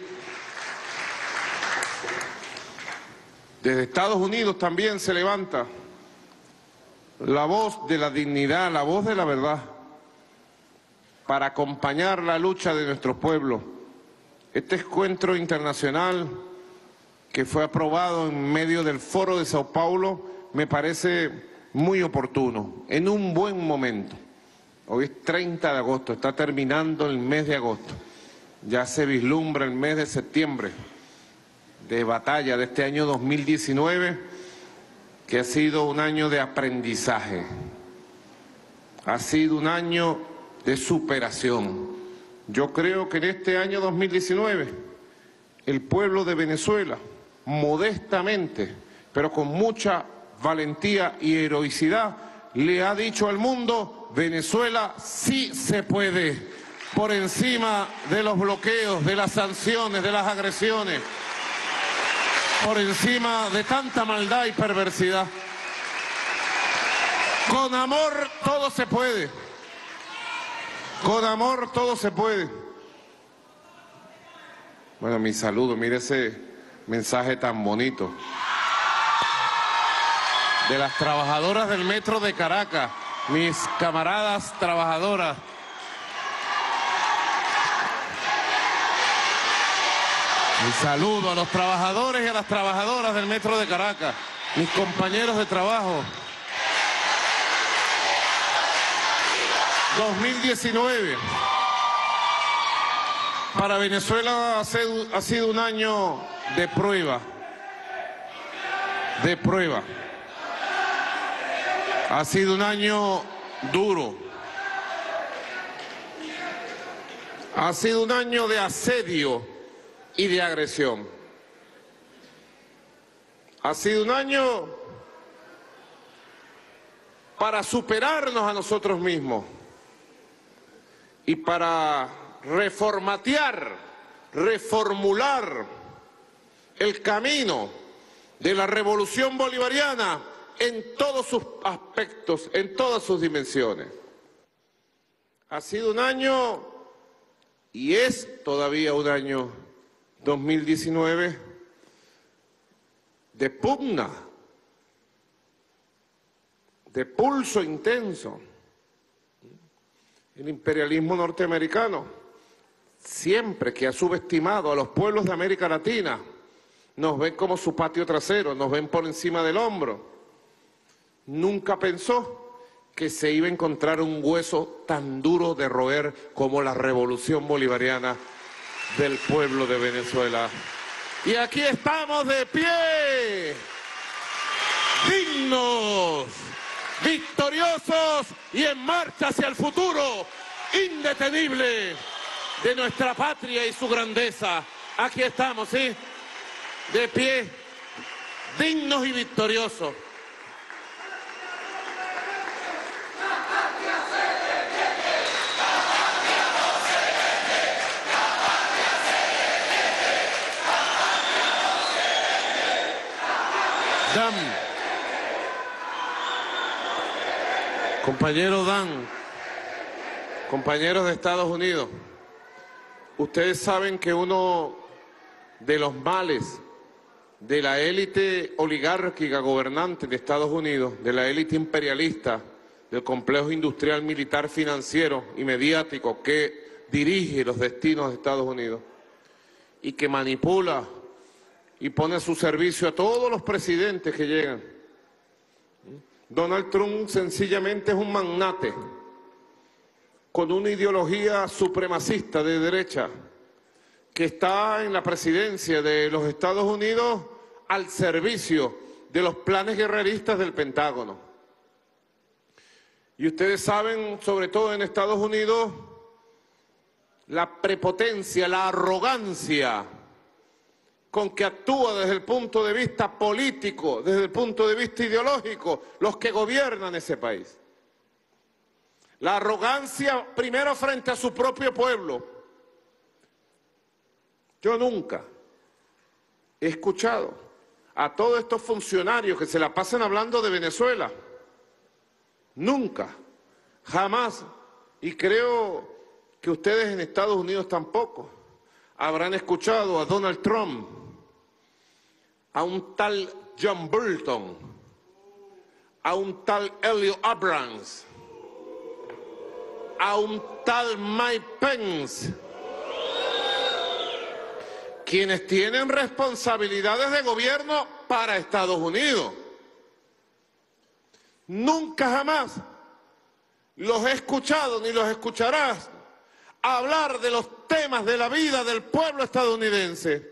Desde Estados Unidos también se levanta la voz de la dignidad, la voz de la verdad, para acompañar la lucha de nuestro pueblo. Este encuentro internacional que fue aprobado en medio del Foro de Sao Paulo me parece muy oportuno, en un buen momento. Hoy es treinta de agosto, está terminando el mes de agosto. Ya se vislumbra el mes de septiembre de batalla de este año dos mil diecinueve, que ha sido un año de aprendizaje. Ha sido un año de superación. Yo creo que en este año dos mil diecinueve el pueblo de Venezuela, modestamente, pero con mucha valentía y heroicidad, le ha dicho al mundo: Venezuela sí se puede, por encima de los bloqueos, de las sanciones, de las agresiones, por encima de tanta maldad y perversidad. Con amor todo se puede. Con amor todo se puede. Bueno, mi saludo, mire ese mensaje tan bonito. De las trabajadoras del metro de Caracas, mis camaradas trabajadoras. Mi saludo a los trabajadores y a las trabajadoras del metro de Caracas, mis compañeros de trabajo. dos mil diecinueve. Para Venezuela ha sido un año de prueba. De prueba. Ha sido un año duro. Ha sido un año de asedio y de agresión. Ha sido un año para superarnos a nosotros mismos y para reformatear, reformular el camino de la revolución bolivariana en todos sus aspectos, en todas sus dimensiones. Ha sido un año, y es todavía un año dos mil diecinueve, de pugna, de pulso intenso. El imperialismo norteamericano, siempre que ha subestimado a los pueblos de América Latina, nos ven como su patio trasero, nos ven por encima del hombro. Nunca pensó que se iba a encontrar un hueso tan duro de roer como la revolución bolivariana del pueblo de Venezuela. Y aquí estamos de pie, dignos, victoriosos y en marcha hacia el futuro indetenible de nuestra patria y su grandeza. Aquí estamos, ¿sí? De pie, dignos y victoriosos. Dan, compañero Dan, compañeros de Estados Unidos, ustedes saben que uno de los males de la élite oligárquica gobernante de Estados Unidos, de la élite imperialista, del complejo industrial, militar, financiero y mediático que dirige los destinos de Estados Unidos y que manipula y pone a su servicio a todos los presidentes que llegan. Donald Trump sencillamente es un magnate con una ideología supremacista de derecha que está en la presidencia de los Estados Unidos al servicio de los planes guerreristas del Pentágono. Y ustedes saben, sobre todo en Estados Unidos, la prepotencia, la arrogancia con que actúa desde el punto de vista político, desde el punto de vista ideológico, los que gobiernan ese país. la arrogancia primero frente a su propio pueblo. Yo nunca he escuchado a todos estos funcionarios que se la pasan hablando de Venezuela. Nunca, jamás, y creo que ustedes en Estados Unidos tampoco habrán escuchado a Donald Trump, a un tal John Bolton, a un tal Elliot Abrams, a un tal Mike Pence, quienes tienen responsabilidades de gobierno para Estados Unidos. Nunca jamás los he escuchado ni los escucharás hablar de los temas de la vida del pueblo estadounidense.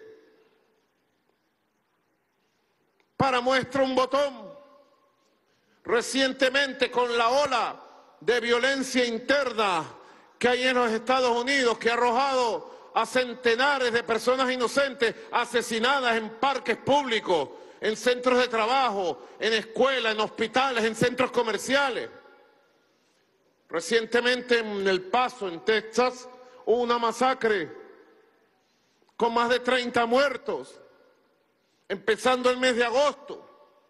Para muestra un botón, recientemente con la ola de violencia interna que hay en los Estados Unidos, que ha arrojado a centenares de personas inocentes asesinadas en parques públicos, en centros de trabajo, en escuelas, en hospitales, en centros comerciales. Recientemente en El Paso, en Texas, hubo una masacre con más de treinta muertos, empezando el mes de agosto.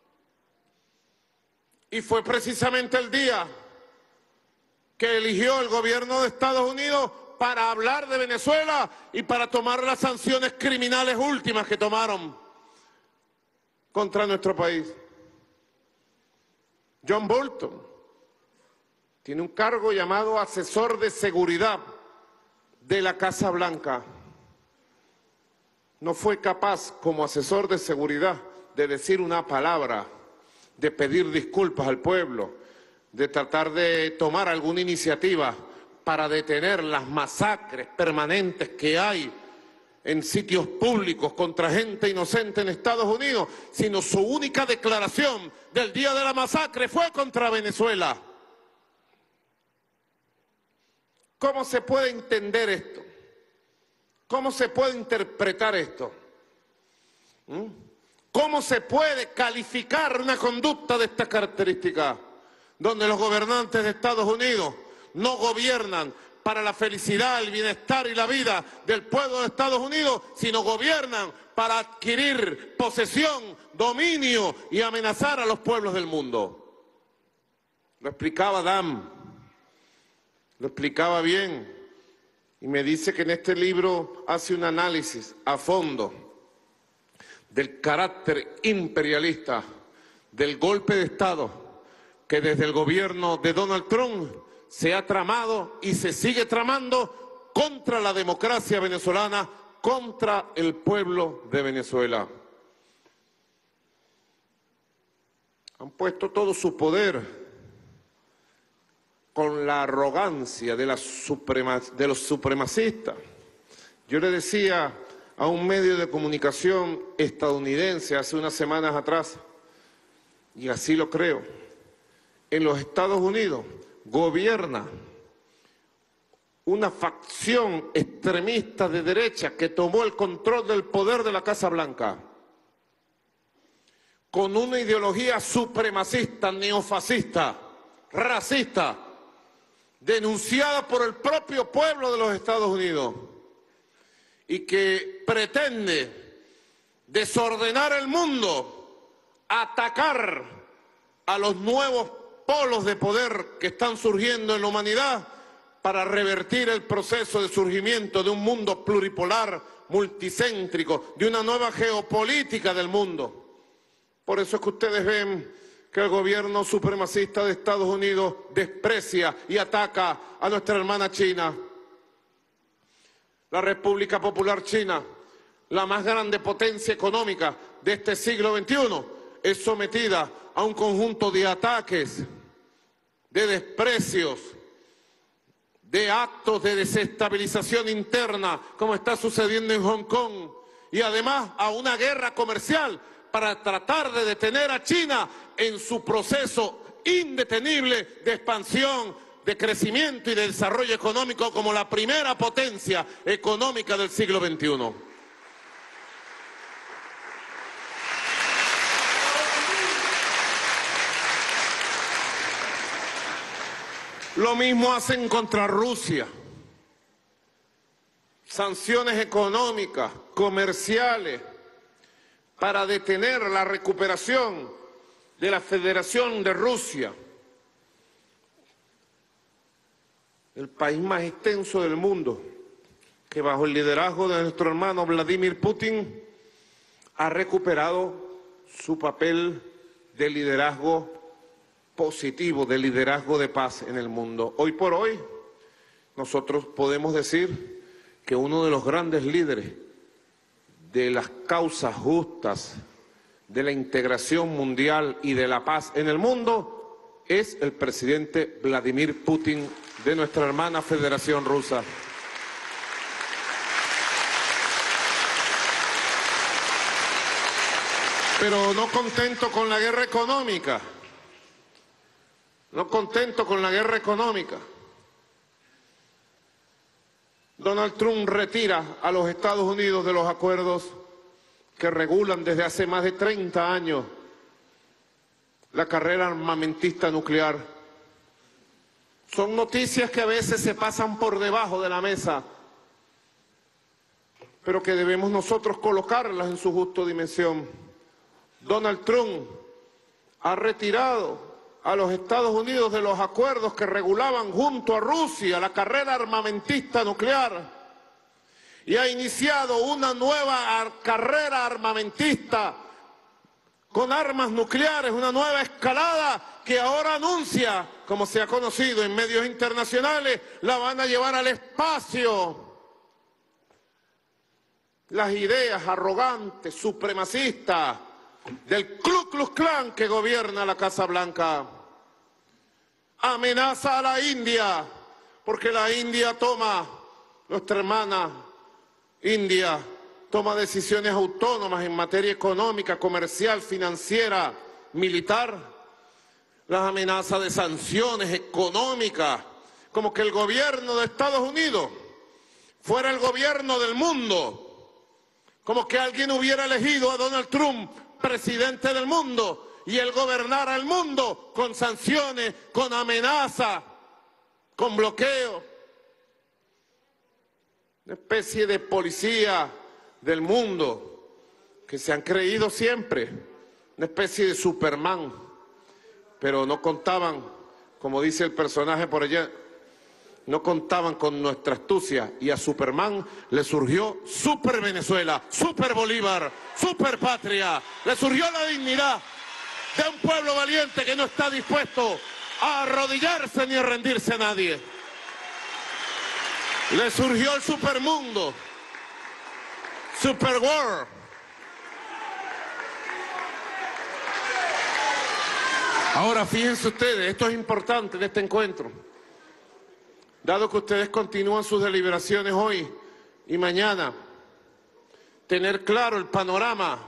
Y fue precisamente el día que eligió el gobierno de Estados Unidos para hablar de Venezuela y para tomar las sanciones criminales últimas que tomaron contra nuestro país. John Bolton tiene un cargo llamado asesor de seguridad de la Casa Blanca. No fue capaz, como asesor de seguridad, de decir una palabra, de pedir disculpas al pueblo, de tratar de tomar alguna iniciativa para detener las masacres permanentes que hay en sitios públicos contra gente inocente en Estados Unidos, sino su única declaración del día de la masacre fue contra Venezuela. ¿Cómo se puede entender esto? ¿Cómo se puede interpretar esto? ¿Mm? ¿Cómo se puede calificar una conducta de esta característica, donde los gobernantes de Estados Unidos no gobiernan para la felicidad, el bienestar y la vida del pueblo de Estados Unidos, sino gobiernan para adquirir posesión, dominio y amenazar a los pueblos del mundo? Lo explicaba Adam, lo explicaba bien, y me dice que en este libro hace un análisis a fondo del carácter imperialista del golpe de Estado que desde el gobierno de Donald Trump se ha tramado y se sigue tramando contra la democracia venezolana, contra el pueblo de Venezuela. Han puesto todo su poder con la arrogancia de, la suprema, de los supremacistas. Yo le decía a un medio de comunicación estadounidense hace unas semanas atrás, y así lo creo, en los Estados Unidos gobierna una facción extremista de derecha que tomó el control del poder de la Casa Blanca, con una ideología supremacista, neofascista, racista, denunciada por el propio pueblo de los Estados Unidos, y que pretende desordenar el mundo, atacar a los nuevos polos de poder que están surgiendo en la humanidad para revertir el proceso de surgimiento de un mundo pluripolar, multicéntrico, de una nueva geopolítica del mundo. Por eso es que ustedes ven que el gobierno supremacista de Estados Unidos desprecia y ataca a nuestra hermana China. La República Popular China, la más grande potencia económica de este siglo veintiuno, es sometida a un conjunto de ataques, de desprecios, de actos de desestabilización interna, como está sucediendo en Hong Kong, y además a una guerra comercial para tratar de detener a China en su proceso indetenible de expansión, de crecimiento y de desarrollo económico como la primera potencia económica del siglo veintiuno. Lo mismo hacen contra Rusia. Sanciones económicas, comerciales, para detener la recuperación de la Federación de Rusia, el país más extenso del mundo, que bajo el liderazgo de nuestro hermano Vladimir Putin ha recuperado su papel de liderazgo positivo, de liderazgo de paz en el mundo. Hoy por hoy, nosotros podemos decir que uno de los grandes líderes de las causas justas, de la integración mundial y de la paz en el mundo es el presidente Vladimir Putin de nuestra hermana Federación Rusa. Pero no contento con la guerra económica, no contento con la guerra económica, Donald Trump retira a los Estados Unidos de los acuerdos que regulan desde hace más de treinta años la carrera armamentista nuclear. Son noticias que a veces se pasan por debajo de la mesa, pero que debemos nosotros colocarlas en su justa dimensión. Donald Trump ha retirado a los Estados Unidos de los acuerdos que regulaban junto a Rusia la carrera armamentista nuclear y ha iniciado una nueva ar- carrera armamentista con armas nucleares, una nueva escalada que ahora anuncia, como se ha conocido en medios internacionales, la van a llevar al espacio. Las ideas arrogantes, supremacistas del Ku Klux Klan que gobierna la Casa Blanca. Amenaza a la India, porque la India toma, nuestra hermana India, toma decisiones autónomas en materia económica, comercial, financiera, militar. Las amenazas de sanciones económicas, como que el gobierno de Estados Unidos fuera el gobierno del mundo, como que alguien hubiera elegido a Donald Trump presidente del mundo y él gobernara el mundo con sanciones, con amenazas, con bloqueo. Una especie de policía del mundo que se han creído siempre, una especie de Superman, pero no contaban, como dice el personaje por allá, no contaban con nuestra astucia y a Superman le surgió Super Venezuela, Super Bolívar, Super Patria, le surgió la dignidad de un pueblo valiente que no está dispuesto a arrodillarse ni a rendirse a nadie. Le surgió el Supermundo, Super World. Ahora fíjense ustedes, esto es importante en este encuentro. Dado que ustedes continúan sus deliberaciones hoy y mañana, tener claro el panorama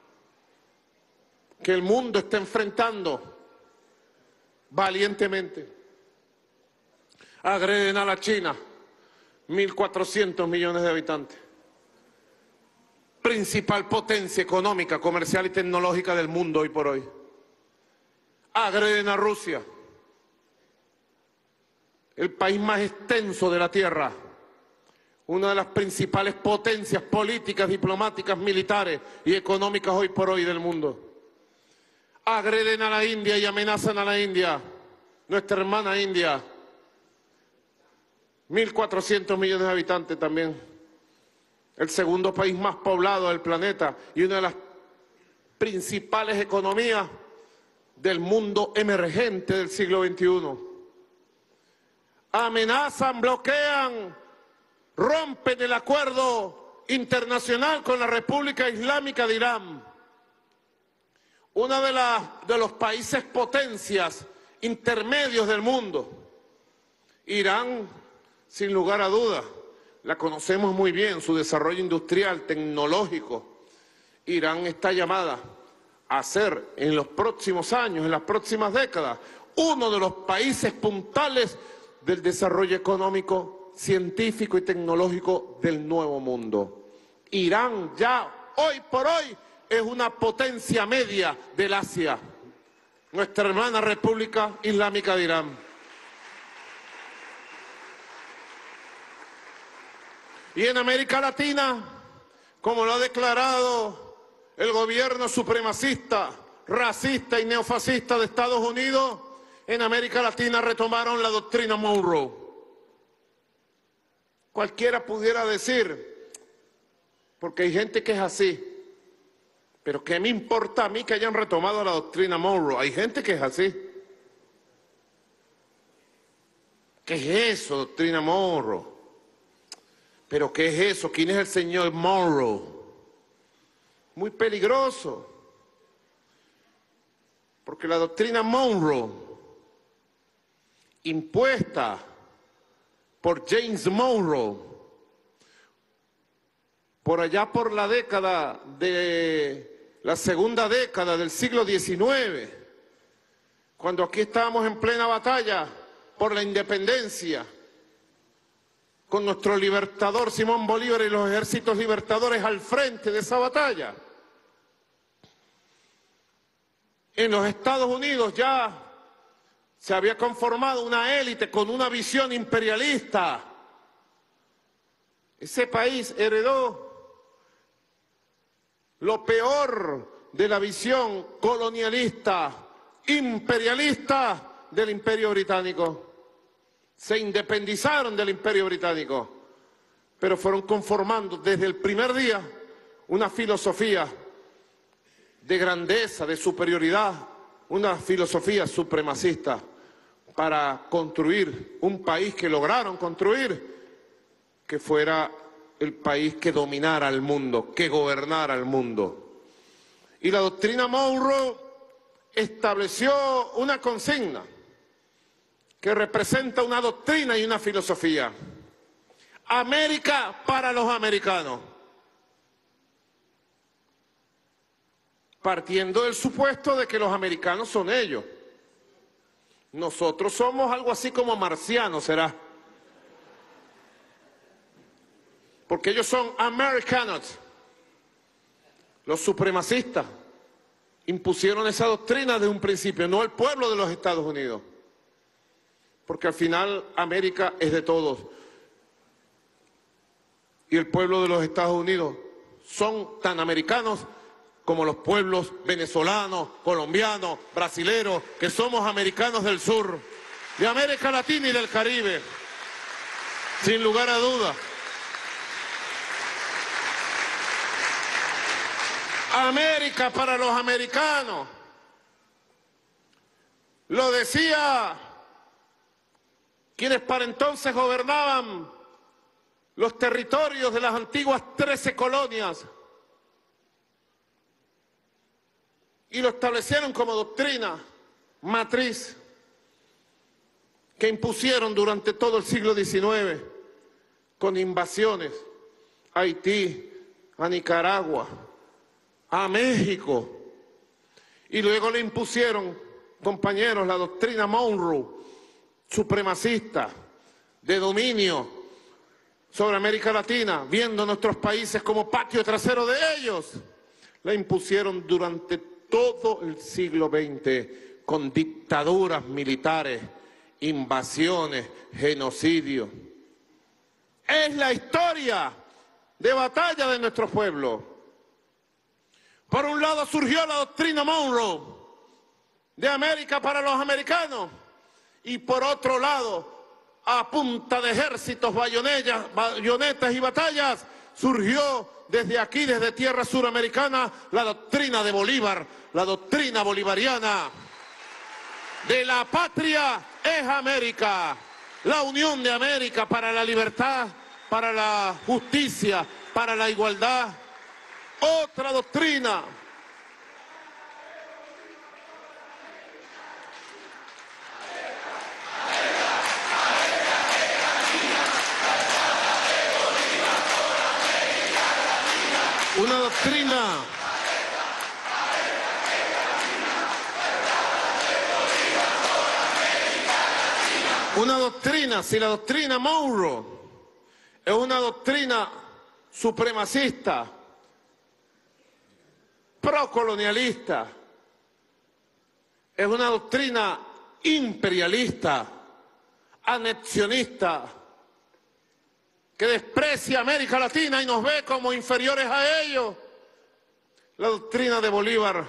que el mundo está enfrentando valientemente. Agreden a la China, mil cuatrocientos millones de habitantes. Principal potencia económica, comercial y tecnológica del mundo hoy por hoy. Agreden a Rusia, el país más extenso de la Tierra, una de las principales potencias políticas, diplomáticas, militares y económicas hoy por hoy del mundo. Agreden a la India y amenazan a la India, nuestra hermana India, mil cuatrocientos millones de habitantes también, el segundo país más poblado del planeta y una de las principales economías del mundo emergente del siglo veintiuno. Amenazan, bloquean, rompen el acuerdo internacional con la República Islámica de Irán, una de, las, de los países potencias intermedios del mundo. Irán, sin lugar a dudas, la conocemos muy bien, su desarrollo industrial, tecnológico. Irán está llamada a ser en los próximos años, en las próximas décadas, uno de los países puntales del desarrollo económico, científico y tecnológico del nuevo mundo. Irán ya, hoy por hoy, es una potencia media del Asia, nuestra hermana República Islámica de Irán. Y en América Latina, como lo ha declarado el gobierno supremacista, racista y neofascista de Estados Unidos, en América Latina retomaron la doctrina Monroe. Cualquiera pudiera decir, porque hay gente que es así, pero ¿qué me importa a mí que hayan retomado la doctrina Monroe? Hay gente que es así. ¿Qué es eso, doctrina Monroe? ¿Pero qué es eso? ¿Quién es el señor Monroe? Muy peligroso. Porque la doctrina Monroe, impuesta por James Monroe, por allá por la década de la segunda década del siglo diecinueve, cuando aquí estábamos en plena batalla por la independencia, con nuestro libertador Simón Bolívar y los ejércitos libertadores al frente de esa batalla. En los Estados Unidos ya se había conformado una élite con una visión imperialista. Ese país heredó lo peor de la visión colonialista, imperialista del Imperio Británico. Se independizaron del Imperio Británico, pero fueron conformando desde el primer día una filosofía de grandeza, de superioridad, una filosofía supremacista para construir un país que lograron construir, que fuera el país que dominara el mundo, que gobernara el mundo. Y la doctrina Monroe estableció una consigna que representa una doctrina y una filosofía. América para los americanos. Partiendo del supuesto de que los americanos son ellos. Nosotros somos algo así como marcianos, ¿será? Porque ellos son americanos. Los supremacistas impusieron esa doctrina desde un principio, no el pueblo de los Estados Unidos. Porque al final América es de todos. Y el pueblo de los Estados Unidos son tan americanos como los pueblos venezolanos, colombianos, brasileros, que somos americanos del sur, de América Latina y del Caribe, sin lugar a dudas. América para los americanos. Lo decía quienes para entonces gobernaban los territorios de las antiguas trece colonias y lo establecieron como doctrina matriz que impusieron durante todo el siglo diecinueve con invasiones a Haití, a Nicaragua, a México, y luego le impusieron, compañeros, la doctrina Monroe, supremacista, de dominio sobre América Latina, viendo nuestros países como patio trasero de ellos. La impusieron durante todo el siglo veinte con dictaduras militares, invasiones, genocidios. Es la historia de batalla de nuestro pueblo. Por un lado surgió la doctrina Monroe, de América para los americanos, y por otro lado, a punta de ejércitos, bayonetas, bayonetas y batallas, surgió desde aquí, desde tierra suramericana, la doctrina de Bolívar, la doctrina bolivariana. De la patria es América, la unión de América para la libertad, para la justicia, para la igualdad. Otra doctrina. Una doctrina. Una doctrina, si la doctrina Monroe es una doctrina supremacista, procolonialista, es una doctrina imperialista, anexionista, que desprecia a América Latina y nos ve como inferiores a ellos. La doctrina de Bolívar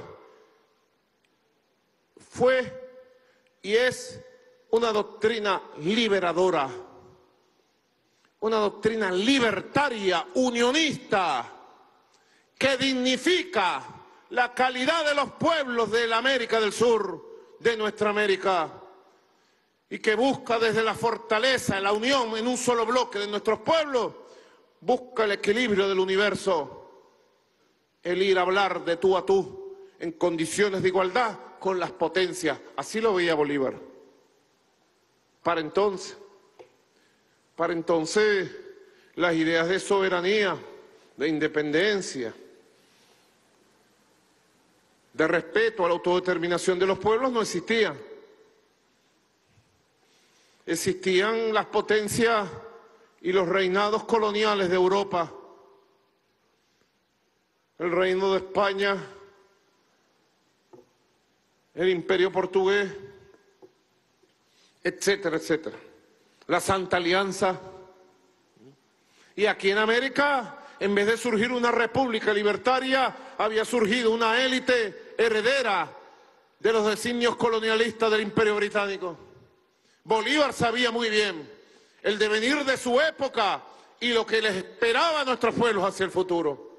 fue y es una doctrina liberadora, una doctrina libertaria, unionista, que dignifica la calidad de los pueblos de la América del Sur, de nuestra América, y que busca desde la fortaleza, la unión en un solo bloque de nuestros pueblos, busca el equilibrio del universo, el ir a hablar de tú a tú, en condiciones de igualdad con las potencias. Así lo veía Bolívar. Para entonces, para entonces, las ideas de soberanía, de independencia, de respeto a la autodeterminación de los pueblos no existían. Existían las potencias y los reinados coloniales de Europa, el reino de España, el imperio portugués, etcétera, etcétera. La Santa Alianza. Y aquí en América, en vez de surgir una república libertaria, había surgido una élite heredera de los designios colonialistas del Imperio Británico. Bolívar sabía muy bien el devenir de su época y lo que les esperaba a nuestros pueblos hacia el futuro.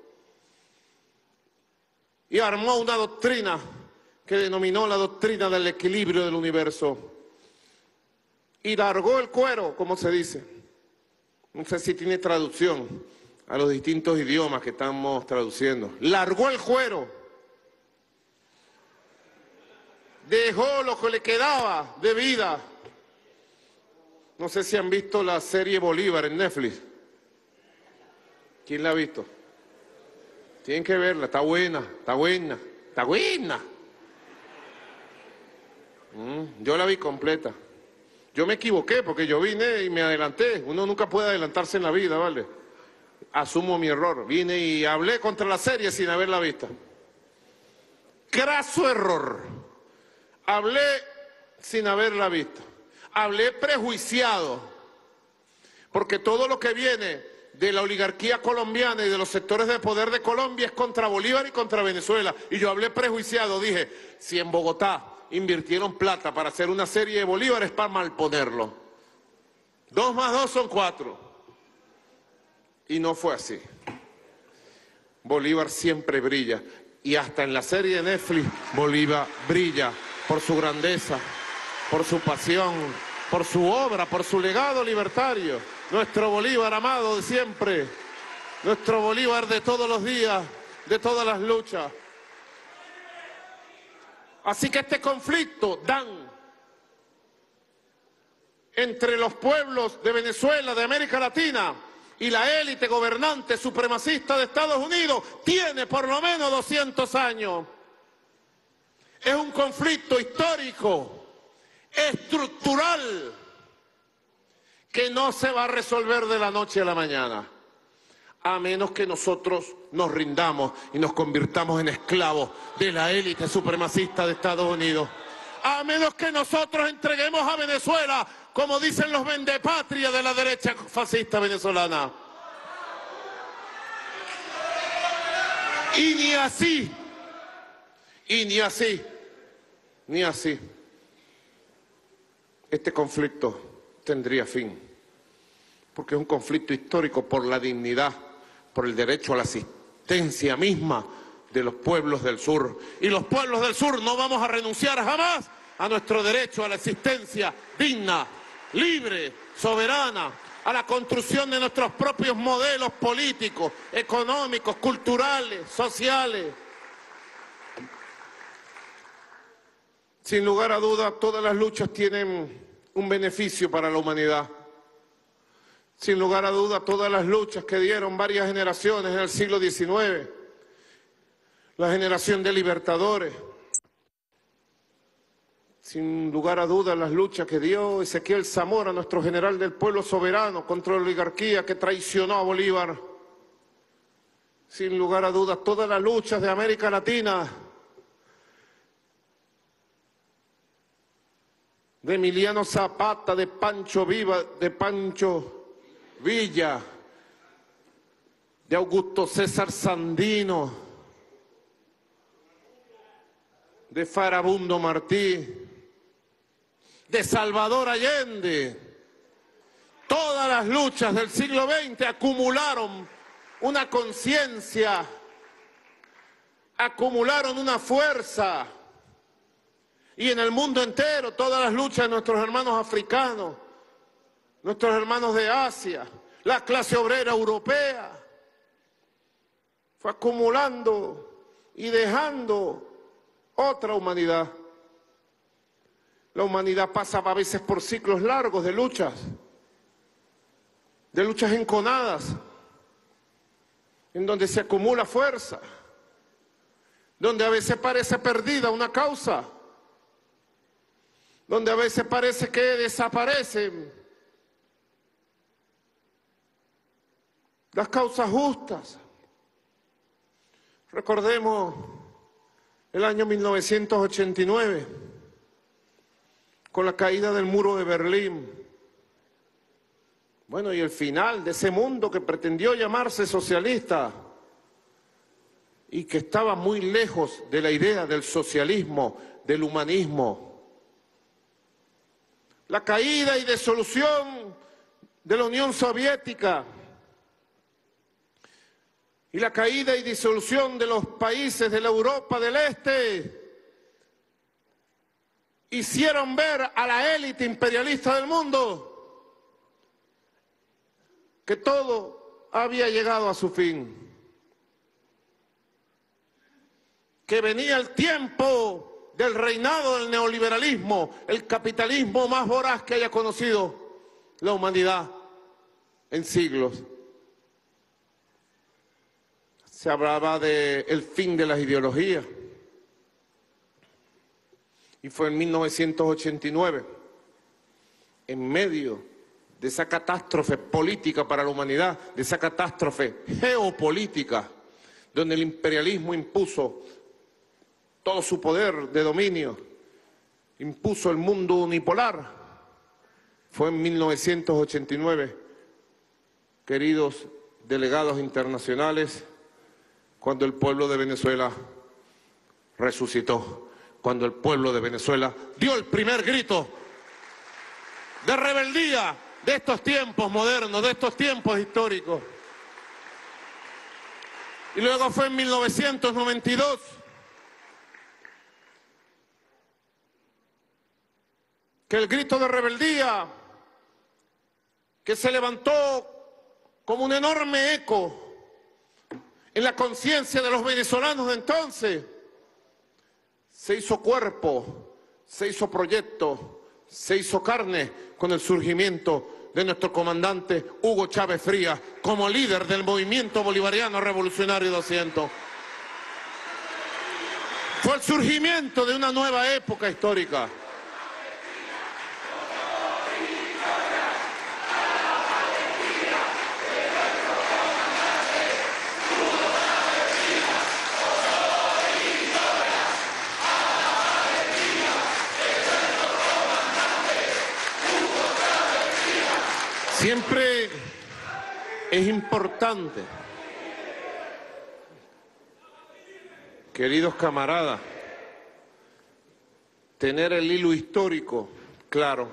Y armó una doctrina que denominó la doctrina del equilibrio del universo. Y largó el cuero, como se dice. No sé si tiene traducción a los distintos idiomas que estamos traduciendo. Largó el cuero. Dejó lo que le quedaba de vida. No sé si han visto la serie Bolívar en Netflix. ¿Quién la ha visto? Tienen que verla, está buena, está buena, está buena. Mm, yo la vi completa. Yo me equivoqué porque yo vine y me adelanté. Uno nunca puede adelantarse en la vida, ¿vale? Asumo mi error. Vine y hablé contra la serie sin haberla visto. Craso error. Hablé sin haberla visto. Hablé prejuiciado. Porque todo lo que viene de la oligarquía colombiana y de los sectores de poder de Colombia es contra Bolívar y contra Venezuela. Y yo hablé prejuiciado. Dije, si en Bogotá invirtieron plata para hacer una serie de Bolívar es para malponerlo. Dos más dos son cuatro. Y no fue así. Bolívar siempre brilla. Y hasta en la serie de Netflix, Bolívar brilla por su grandeza, por su pasión, por su obra, por su legado libertario. Nuestro Bolívar amado de siempre. Nuestro Bolívar de todos los días, de todas las luchas. Así que este conflicto, Dan, entre los pueblos de Venezuela, de América Latina, y la élite gobernante supremacista de Estados Unidos, tiene por lo menos doscientos años. Es un conflicto histórico, estructural, que no se va a resolver de la noche a la mañana, a menos que nosotros nos rindamos y nos convirtamos en esclavos de la élite supremacista de Estados Unidos. A menos que nosotros entreguemos a Venezuela, como dicen los vendepatrias de la derecha fascista venezolana. Y ni así, y ni así, ni así, este conflicto tendría fin. Porque es un conflicto histórico por la dignidad, por el derecho a la existencia misma de los pueblos del sur. Y los pueblos del sur no vamos a renunciar jamás a nuestro derecho a la existencia digna, libre, soberana, a la construcción de nuestros propios modelos políticos, económicos, culturales, sociales. Sin lugar a dudas, todas las luchas tienen un beneficio para la humanidad. Sin lugar a dudas, todas las luchas que dieron varias generaciones en el siglo diecinueve, la generación de libertadores, sin lugar a dudas las luchas que dio Ezequiel Zamora, nuestro general del pueblo soberano, contra la oligarquía que traicionó a Bolívar, sin lugar a dudas todas las luchas de América Latina, de Emiliano Zapata, de Pancho Viva, de Pancho Villa, de Augusto César Sandino, de Farabundo Martí, de Salvador Allende. Todas las luchas del siglo veinte acumularon una conciencia, acumularon una fuerza. Y en el mundo entero, todas las luchas de nuestros hermanos africanos, nuestros hermanos de Asia, la clase obrera europea, fue acumulando y dejando otra humanidad. La humanidad pasa a veces por ciclos largos de luchas, de luchas enconadas, en donde se acumula fuerza, donde a veces parece perdida una causa, donde a veces parece que desaparecen las causas justas. Recordemos el año mil novecientos ochenta y nueve, con la caída del muro de Berlín. Bueno, y el final de ese mundo que pretendió llamarse socialista y que estaba muy lejos de la idea del socialismo, del humanismo. La caída y disolución de la Unión Soviética y la caída y disolución de los países de la Europa del Este hicieron ver a la élite imperialista del mundo que todo había llegado a su fin, que venía el tiempo del reinado del neoliberalismo, el capitalismo más voraz que haya conocido la humanidad en siglos. Se hablaba del fin de las ideologías. Y fue en mil novecientos ochenta y nueve, en medio de esa catástrofe política para la humanidad, de esa catástrofe geopolítica, donde el imperialismo impuso todo su poder de dominio, impuso el mundo unipolar. Fue en mil novecientos ochenta y nueve, queridos delegados internacionales, cuando el pueblo de Venezuela resucitó, cuando el pueblo de Venezuela dio el primer grito de rebeldía de estos tiempos modernos, de estos tiempos históricos. Y luego fue en mil novecientos noventa y dos, que el grito de rebeldía que se levantó como un enorme eco en la conciencia de los venezolanos de entonces, se hizo cuerpo, se hizo proyecto, se hizo carne con el surgimiento de nuestro comandante Hugo Chávez Frías como líder del movimiento bolivariano revolucionario de Asiento. Fue el surgimiento de una nueva época histórica. Siempre es importante, queridos camaradas, tener el hilo histórico claro,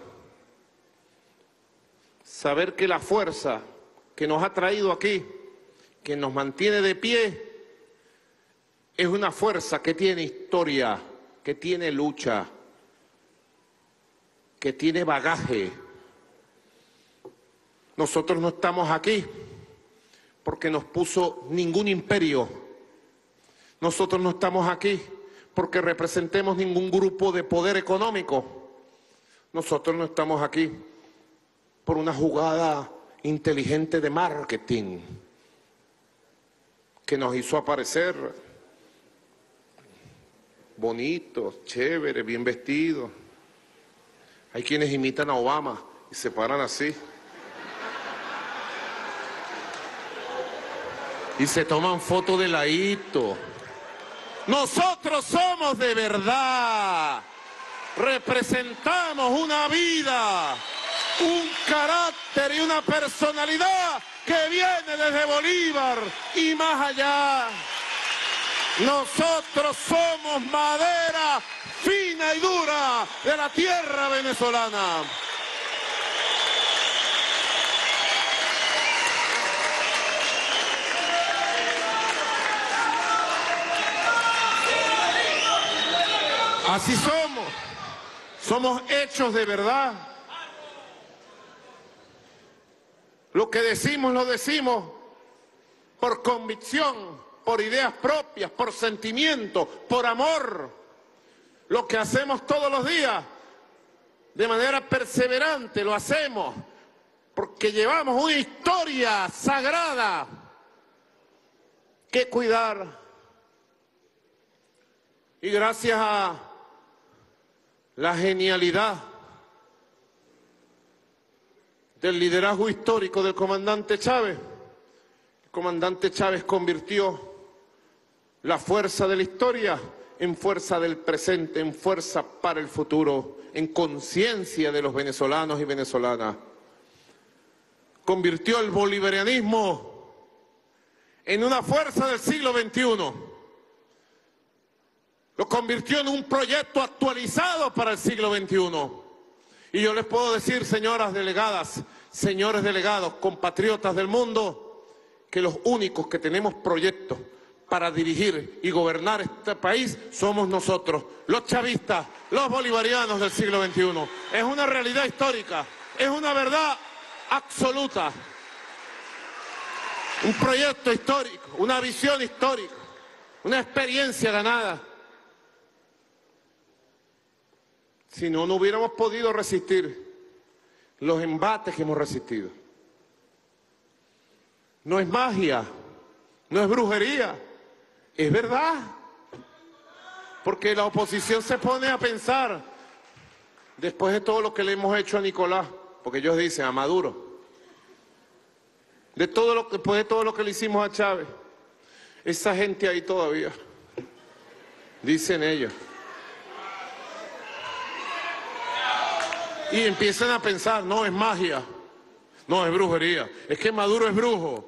saber que la fuerza que nos ha traído aquí, que nos mantiene de pie, es una fuerza que tiene historia, que tiene lucha, que tiene bagaje. Nosotros no estamos aquí porque nos puso ningún imperio. Nosotros no estamos aquí porque representemos ningún grupo de poder económico. Nosotros no estamos aquí por una jugada inteligente de marketing que nos hizo aparecer bonitos, chéveres, bien vestidos. Hay quienes imitan a Obama y se paran así. Y se toman fotos de ladito. Nosotros somos de verdad. Representamos una vida, un carácter y una personalidad que viene desde Bolívar y más allá. Nosotros somos madera fina y dura de la tierra venezolana. Así somos. Somos hechos de verdad. Lo que decimos, lo decimos por convicción, por ideas propias, por sentimiento, por amor. Lo que hacemos todos los días, de manera perseverante, lo hacemos porque llevamos una historia sagrada que cuidar. Y gracias a la genialidad del liderazgo histórico del comandante Chávez, el comandante Chávez convirtió la fuerza de la historia en fuerza del presente, en fuerza para el futuro, en conciencia de los venezolanos y venezolanas. Convirtió el bolivarianismo en una fuerza del siglo veintiuno. Lo convirtió en un proyecto actualizado para el siglo veintiuno. Y yo les puedo decir, señoras delegadas, señores delegados, compatriotas del mundo, que los únicos que tenemos proyectos para dirigir y gobernar este país somos nosotros, los chavistas, los bolivarianos del siglo veintiuno. Es una realidad histórica, es una verdad absoluta. Un proyecto histórico, una visión histórica, una experiencia ganada. Si no, no hubiéramos podido resistir los embates que hemos resistido. No es magia, no es brujería, es verdad. Porque la oposición se pone a pensar, después de todo lo que le hemos hecho a Nicolás, porque ellos dicen a Maduro, de todo lo, después de todo lo que le hicimos a Chávez, esa gente ahí todavía, dicen ellos. Y empiezan a pensar, no, es magia, no, es brujería, es que Maduro es brujo.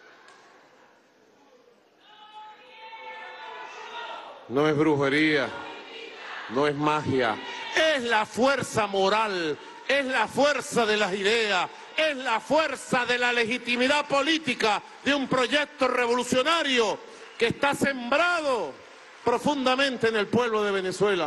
No es brujería, no es magia, es la fuerza moral, es la fuerza de las ideas, es la fuerza de la legitimidad política de un proyecto revolucionario que está sembrado profundamente en el pueblo de Venezuela.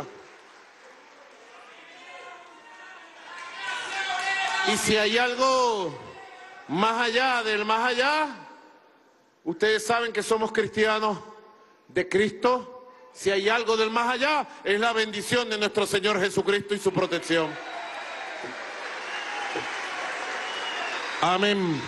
Y si hay algo más allá del más allá, ustedes saben que somos cristianos de Cristo. Si hay algo del más allá, es la bendición de nuestro Señor Jesucristo y su protección. Amén.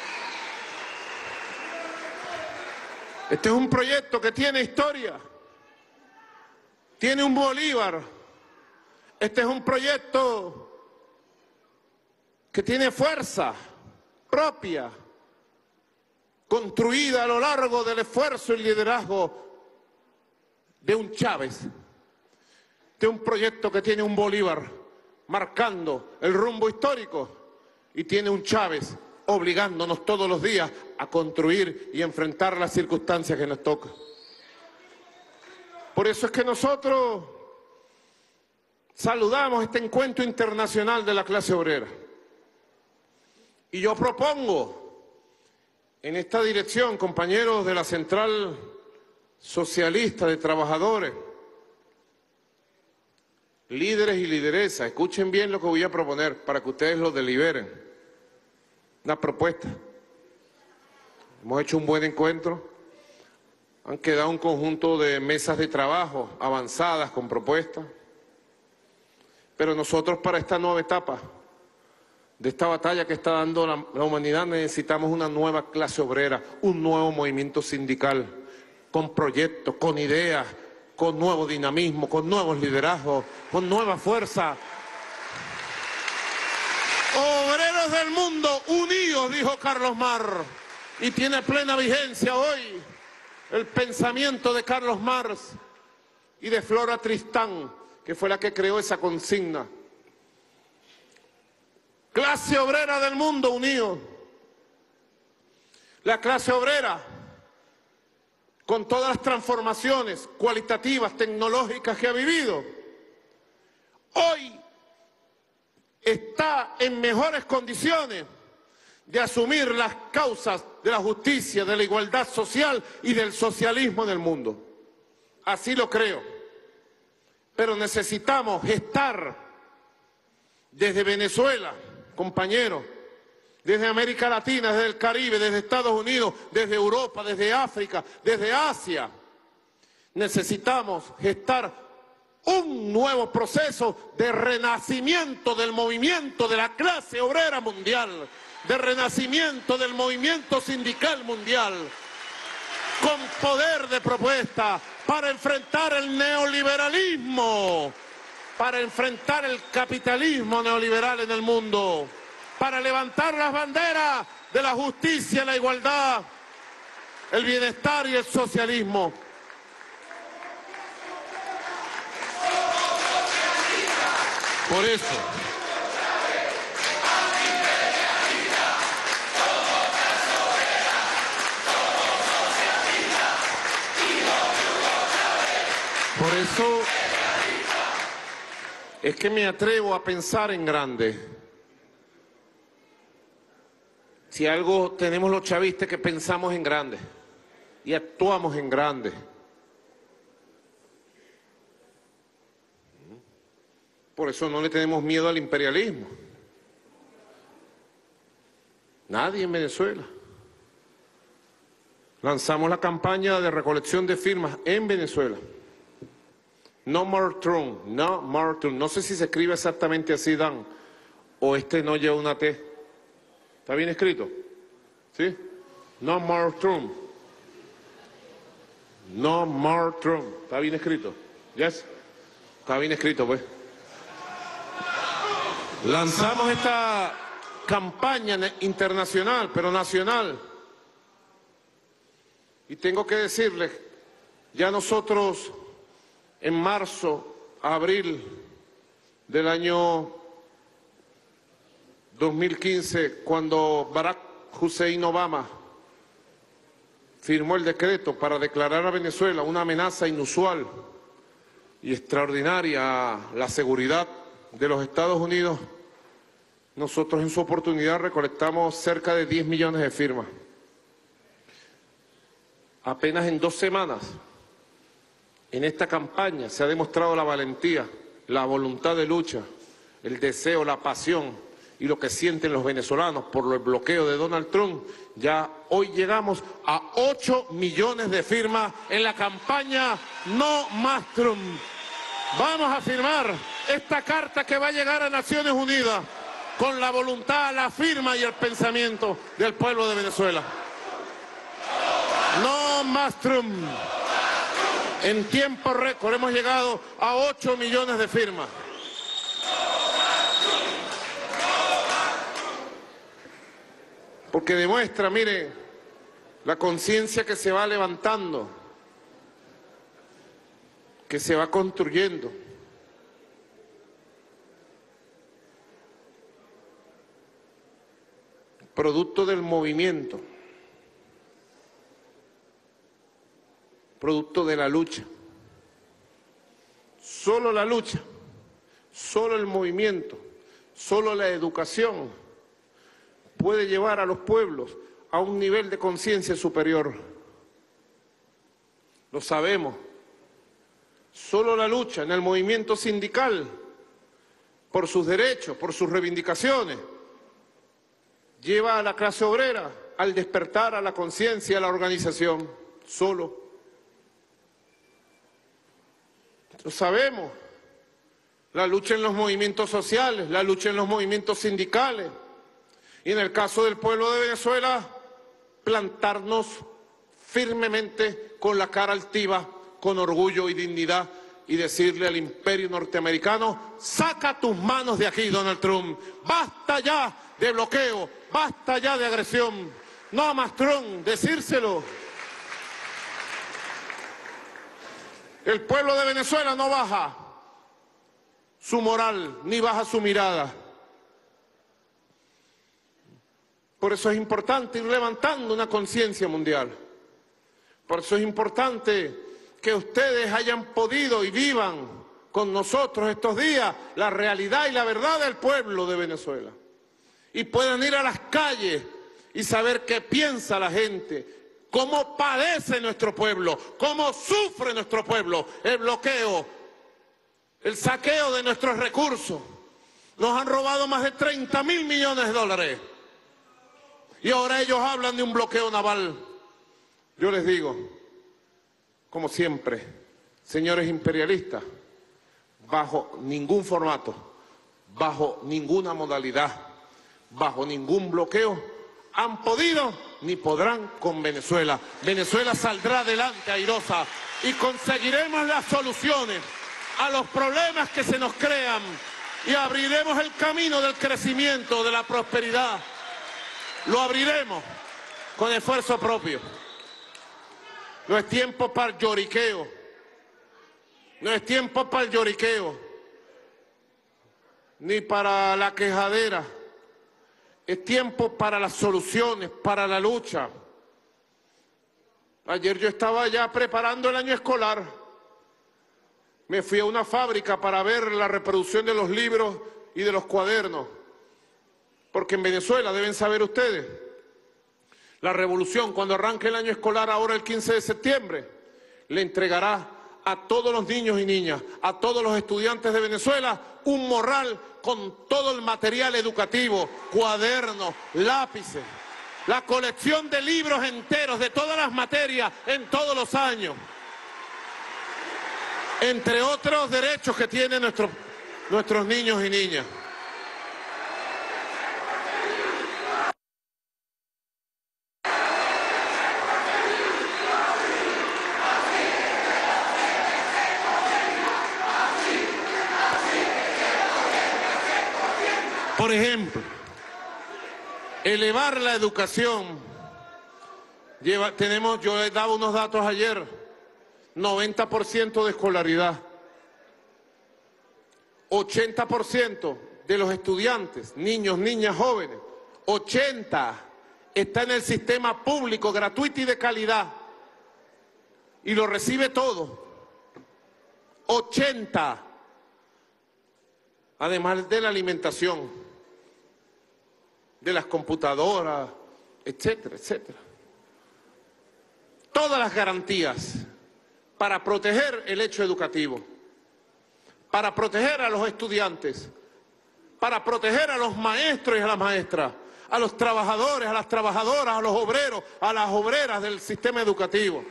Este es un proyecto que tiene historia, tiene un Bolívar. Este es un proyecto que tiene fuerza propia, construida a lo largo del esfuerzo y liderazgo de un Chávez, de un proyecto que tiene un Bolívar marcando el rumbo histórico y tiene un Chávez obligándonos todos los días a construir y enfrentar las circunstancias que nos tocan. Por eso es que nosotros saludamos este encuentro internacional de la clase obrera. Y yo propongo en esta dirección, compañeros de la Central Socialista de Trabajadores, líderes y lideresas, escuchen bien lo que voy a proponer para que ustedes lo deliberen. Una propuesta. Hemos hecho un buen encuentro. Han quedado un conjunto de mesas de trabajo avanzadas con propuestas. Pero nosotros para esta nueva etapa de esta batalla que está dando la, la humanidad necesitamos una nueva clase obrera, un nuevo movimiento sindical, con proyectos, con ideas, con nuevo dinamismo, con nuevos liderazgos, con nueva fuerza. Obreros del mundo, unidos, dijo Carlos Marx, y tiene plena vigencia hoy el pensamiento de Carlos Marx y de Flora Tristán, que fue la que creó esa consigna. Clase obrera del mundo, unidos. La clase obrera, con todas las transformaciones cualitativas, tecnológicas que ha vivido, hoy está en mejores condiciones de asumir las causas de la justicia, de la igualdad social y del socialismo en el mundo. Así lo creo. Pero necesitamos gestar desde Venezuela, compañeros, desde América Latina, desde el Caribe, desde Estados Unidos, desde Europa, desde África, desde Asia. Necesitamos gestar un nuevo proceso de renacimiento del movimiento de la clase obrera mundial, de renacimiento del movimiento sindical mundial, con poder de propuesta para enfrentar el neoliberalismo, para enfrentar el capitalismo neoliberal en el mundo, para levantar las banderas de la justicia, la igualdad, el bienestar y el socialismo. Por eso, por eso es que me atrevo a pensar en grande. Si algo tenemos los chavistas, que pensamos en grande y actuamos en grande. Por eso no le tenemos miedo al imperialismo. Nadie en Venezuela. Lanzamos la campaña de recolección de firmas en Venezuela. No more Trump, no more Trump. No sé si se escribe exactamente así, Dan, o este no lleva una T. ¿Está bien escrito? ¿Sí? No more Trump. No more Trump. ¿Está bien escrito? ¿Yes? Está bien escrito, pues. Lanzamos esta campaña internacional, pero nacional. Y tengo que decirles, ya nosotros en marzo, abril del año dos mil quince, cuando Barack Hussein Obama firmó el decreto para declarar a Venezuela una amenaza inusual y extraordinaria a la seguridad de los Estados Unidos, nosotros en su oportunidad recolectamos cerca de diez millones de firmas. Apenas en dos semanas, en esta campaña se ha demostrado la valentía, la voluntad de lucha, el deseo, la pasión y lo que sienten los venezolanos por el bloqueo de Donald Trump. Ya hoy llegamos a ocho millones de firmas en la campaña No Más Trump. Vamos a firmar esta carta que va a llegar a Naciones Unidas con la voluntad, la firma y el pensamiento del pueblo de Venezuela. No más Trump. En tiempo récord hemos llegado a ocho millones de firmas. Porque demuestra, mire, la conciencia que se va levantando, que se va construyendo. Producto del movimiento, producto de la lucha. Solo la lucha, solo el movimiento, solo la educación puede llevar a los pueblos a un nivel de conciencia superior. Lo sabemos. Solo la lucha en el movimiento sindical por sus derechos, por sus reivindicaciones, lleva a la clase obrera al despertar a la conciencia, a la organización. Solo. Lo sabemos. La lucha en los movimientos sociales, la lucha en los movimientos sindicales. Y en el caso del pueblo de Venezuela, plantarnos firmemente con la cara altiva, con orgullo y dignidad, y decirle al imperio norteamericano: saca tus manos de aquí, Donald Trump, basta ya de bloqueo, basta ya de agresión, no más Trump, decírselo. El pueblo de Venezuela no baja su moral, ni baja su mirada. Por eso es importante ir levantando una conciencia mundial. Por eso es importante que ustedes hayan podido y vivan con nosotros estos días la realidad y la verdad del pueblo de Venezuela. Y puedan ir a las calles y saber qué piensa la gente, cómo padece nuestro pueblo, cómo sufre nuestro pueblo, el bloqueo, el saqueo de nuestros recursos. Nos han robado más de treinta mil millones de dólares. Y ahora ellos hablan de un bloqueo naval. Yo les digo, como siempre, señores imperialistas, bajo ningún formato, bajo ninguna modalidad, bajo ningún bloqueo, han podido ni podrán con Venezuela. Venezuela saldrá adelante airosa y conseguiremos las soluciones a los problemas que se nos crean y abriremos el camino del crecimiento, de la prosperidad. Lo abriremos con esfuerzo propio. No es tiempo para el lloriqueo. No es tiempo para el lloriqueo. Ni para la quejadera. Es tiempo para las soluciones, para la lucha. Ayer yo estaba ya preparando el año escolar. Me fui a una fábrica para ver la reproducción de los libros y de los cuadernos. Porque en Venezuela, deben saber ustedes, la revolución, cuando arranque el año escolar ahora el quince de septiembre, le entregará a todos los niños y niñas, a todos los estudiantes de Venezuela, un morral con todo el material educativo, cuadernos, lápices, la colección de libros enteros de todas las materias en todos los años, entre otros derechos que tienen nuestros, nuestros niños y niñas. Por ejemplo, elevar la educación. Lleva, tenemos, yo les daba unos datos ayer, noventa por ciento de escolaridad, ochenta por ciento de los estudiantes, niños, niñas, jóvenes, ochenta está en el sistema público, gratuito y de calidad, y lo recibe todo, ochenta, además de la alimentación, de las computadoras, etcétera, etcétera. Todas las garantías para proteger el hecho educativo, para proteger a los estudiantes, para proteger a los maestros y a las maestras, a los trabajadores, a las trabajadoras, a los obreros, a las obreras del sistema educativo.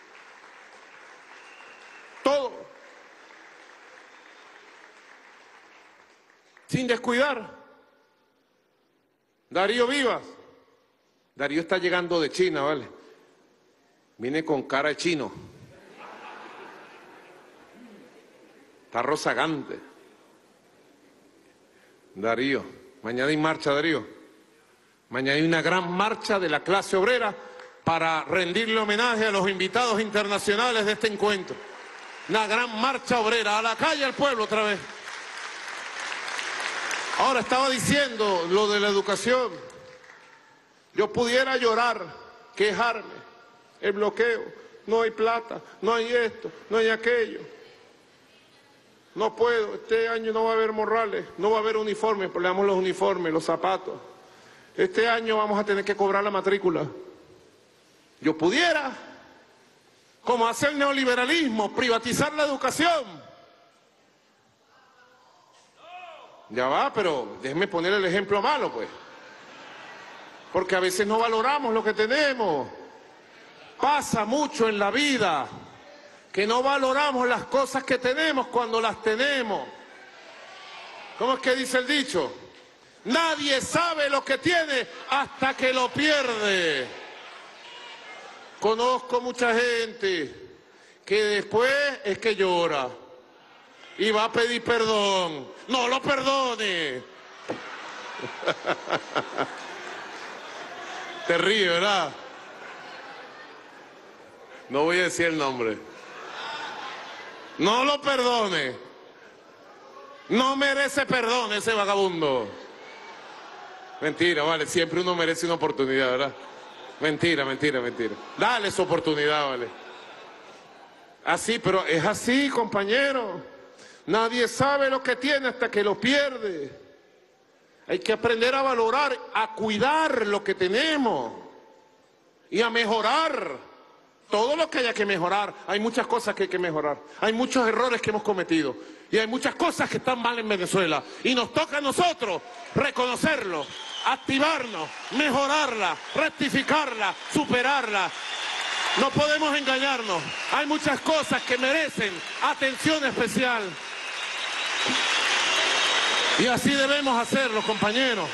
Todo. Sin descuidar. Darío Vivas. Darío está llegando de China, ¿vale? Viene con cara de chino. Está rozagante. Darío. Mañana hay marcha, Darío. Mañana hay una gran marcha de la clase obrera para rendirle homenaje a los invitados internacionales de este encuentro. Una gran marcha obrera. A la calle, al pueblo otra vez. Ahora estaba diciendo lo de la educación. Yo pudiera llorar, quejarme, el bloqueo, no hay plata, no hay esto, no hay aquello. No puedo, este año no va a haber morrales, no va a haber uniformes, le damos los uniformes, los zapatos. Este año vamos a tener que cobrar la matrícula. Yo pudiera, como hace el neoliberalismo, privatizar la educación. Ya va, pero déjenme poner el ejemplo malo, pues. Porque a veces no valoramos lo que tenemos. Pasa mucho en la vida que no valoramos las cosas que tenemos cuando las tenemos. ¿Cómo es que dice el dicho? Nadie sabe lo que tiene hasta que lo pierde. Conozco mucha gente que después es que llora y va a pedir perdón. No lo perdone. Te ríe, ¿verdad? No voy a decir el nombre. No lo perdone. No merece perdón ese vagabundo. Mentira, vale, siempre uno merece una oportunidad, ¿verdad? Mentira, mentira, mentira. Dale su oportunidad, vale. Así, pero es así, compañero. Nadie sabe lo que tiene hasta que lo pierde. Hay que aprender a valorar, a cuidar lo que tenemos y a mejorar todo lo que haya que mejorar. Hay muchas cosas que hay que mejorar. Hay muchos errores que hemos cometido y hay muchas cosas que están mal en Venezuela. Y nos toca a nosotros reconocerlo, activarnos, mejorarla, rectificarla, superarla. No podemos engañarnos. Hay muchas cosas que merecen atención especial. Y así debemos hacerlo, compañeros.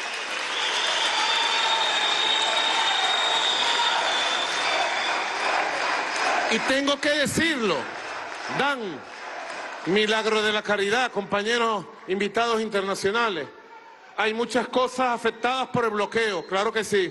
Y tengo que decirlo, Dan, milagro de la caridad, compañeros invitados internacionales. Hay muchas cosas afectadas por el bloqueo, claro que sí.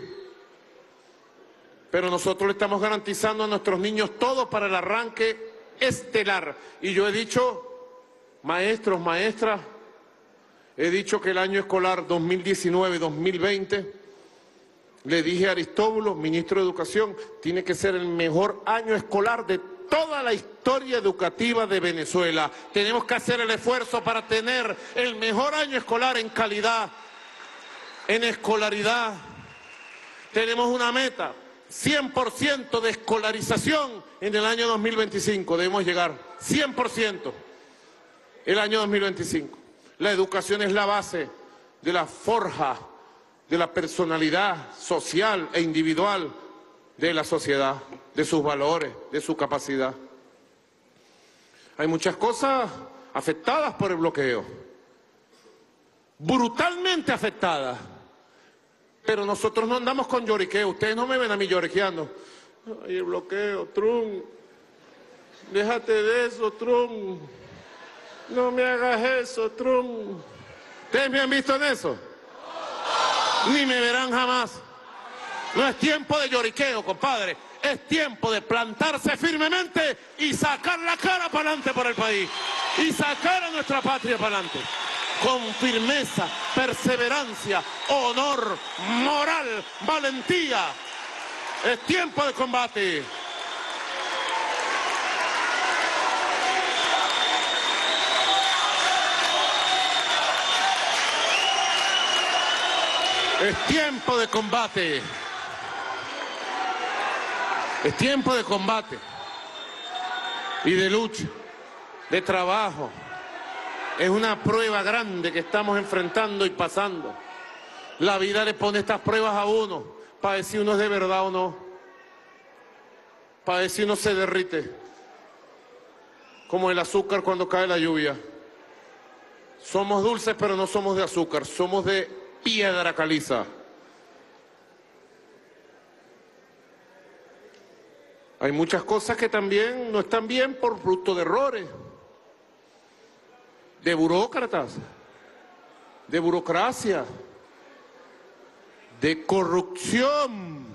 Pero nosotros le estamos garantizando a nuestros niños todo para el arranque estelar. Y yo he dicho, maestros, maestras, he dicho que el año escolar dos mil diecinueve dos mil veinte, le dije a Aristóbulo, ministro de Educación, tiene que ser el mejor año escolar de toda la historia educativa de Venezuela. Tenemos que hacer el esfuerzo para tener el mejor año escolar en calidad, en escolaridad. Tenemos una meta, cien por ciento de escolarización en el año dos mil veinticinco. Debemos llegar, cien por ciento, el año dos mil veinticinco. La educación es la base de la forja de la personalidad social e individual de la sociedad, de sus valores, de su capacidad. Hay muchas cosas afectadas por el bloqueo, brutalmente afectadas, pero nosotros no andamos con lloriqueo. Ustedes no me ven a mí lloriqueando. Ay, el bloqueo, Trump, déjate de eso, Trump, no me hagas eso, Trump. ¿Ustedes me han visto en eso? Ni me verán jamás. No es tiempo de lloriqueo, compadre. Es tiempo de plantarse firmemente y sacar la cara para adelante por el país. Y sacar a nuestra patria para adelante. Con firmeza, perseverancia, honor, moral, valentía. Es tiempo de combate. Es tiempo de combate. Es tiempo de combate y de lucha, de trabajo. Es una prueba grande que estamos enfrentando y pasando. La vida le pone estas pruebas a uno para ver si uno es de verdad o no. Para ver si uno se derrite. Como el azúcar cuando cae la lluvia. Somos dulces pero no somos de azúcar, somos de piedra caliza. Hay muchas cosas que también no están bien por fruto de errores, de burócratas, de burocracia, de corrupción.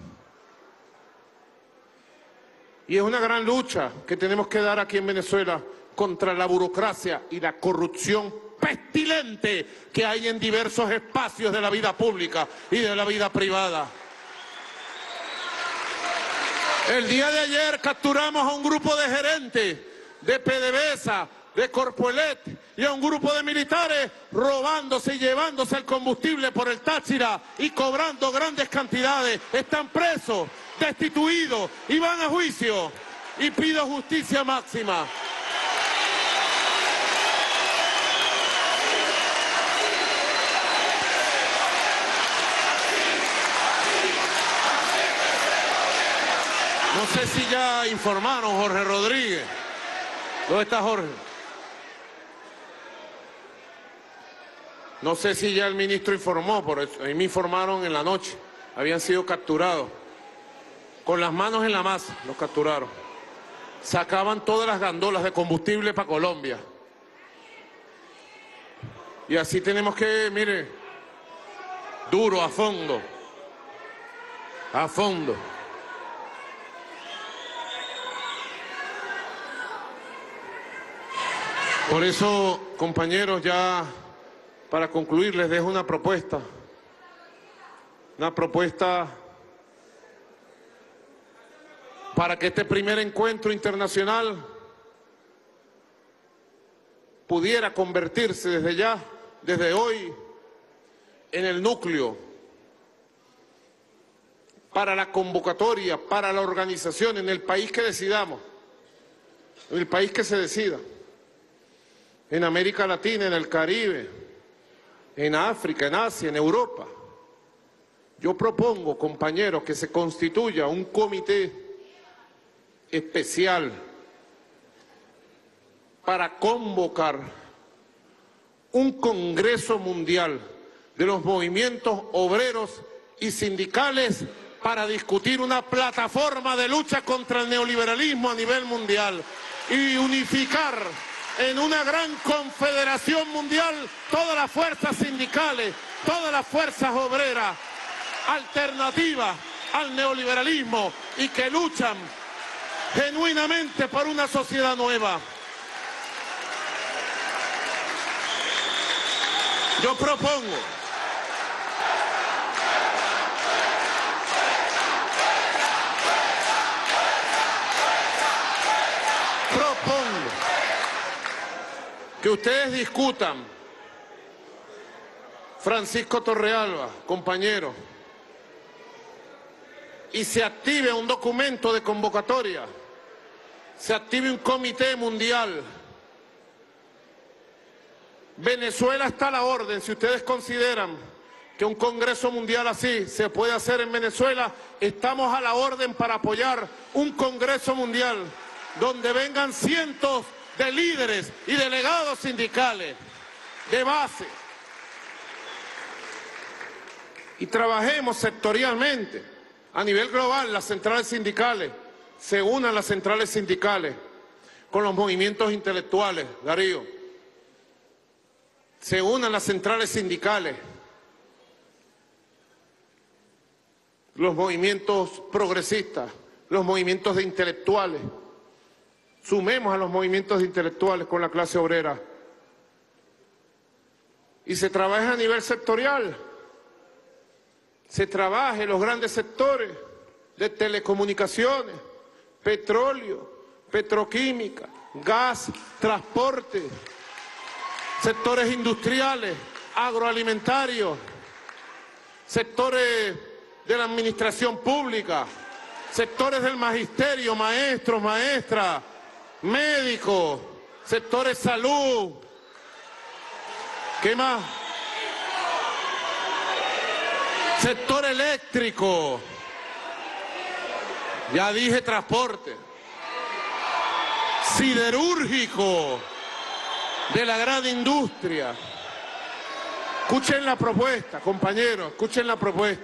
Y es una gran lucha que tenemos que dar aquí en Venezuela contra la burocracia y la corrupción pestilente que hay en diversos espacios de la vida pública y de la vida privada. El día de ayer capturamos a un grupo de gerentes de PDVSA, de Corpoelet y a un grupo de militares robándose y llevándose el combustible por el Táchira y cobrando grandes cantidades. Están presos, destituidos y van a juicio. Y pido justicia máxima. No sé si ya informaron, Jorge Rodríguez. ¿Dónde está Jorge? No sé si ya el ministro informó, por eso. A mí me informaron en la noche. Habían sido capturados. Con las manos en la masa los capturaron. Sacaban todas las gandolas de combustible para Colombia. Y así tenemos que, mire, duro, a fondo. A fondo. Por eso, compañeros, ya para concluir les dejo una propuesta. una propuesta para que este primer encuentro internacional pudiera convertirse desde ya, desde hoy, en el núcleo para la convocatoria, para la organización en el país que decidamos, en el país que se decida, en América Latina, en el Caribe, en África, en Asia, en Europa. Yo propongo, compañeros, que se constituya un comité especial para convocar un Congreso Mundial de los movimientos obreros y sindicales para discutir una plataforma de lucha contra el neoliberalismo a nivel mundial y unificar en una gran confederación mundial todas las fuerzas sindicales, todas las fuerzas obreras alternativas al neoliberalismo y que luchan genuinamente por una sociedad nueva. Yo propongo propongo que ustedes discutan, Francisco Torrealba, compañero, y se active un documento de convocatoria, se active un comité mundial. Venezuela está a la orden. Si ustedes consideran que un Congreso Mundial así se puede hacer en Venezuela, estamos a la orden para apoyar un Congreso Mundial donde vengan cientos de líderes y delegados sindicales de base y trabajemos sectorialmente. A nivel global, las centrales sindicales, se unan las centrales sindicales con los movimientos intelectuales, Darío. Se unan las centrales sindicales, los movimientos progresistas, los movimientos de intelectuales. Sumemos a los movimientos de intelectuales con la clase obrera. Y se trabaja a nivel sectorial. Se trabaja en los grandes sectores de telecomunicaciones, petróleo, petroquímica, gas, transporte, sectores industriales, agroalimentarios, sectores de la administración pública, sectores del magisterio, maestros, maestras, médicos, sectores salud. ¿Qué más? Sector eléctrico. Ya dije transporte. Siderúrgico. De la gran industria. Escuchen la propuesta, compañeros, escuchen la propuesta.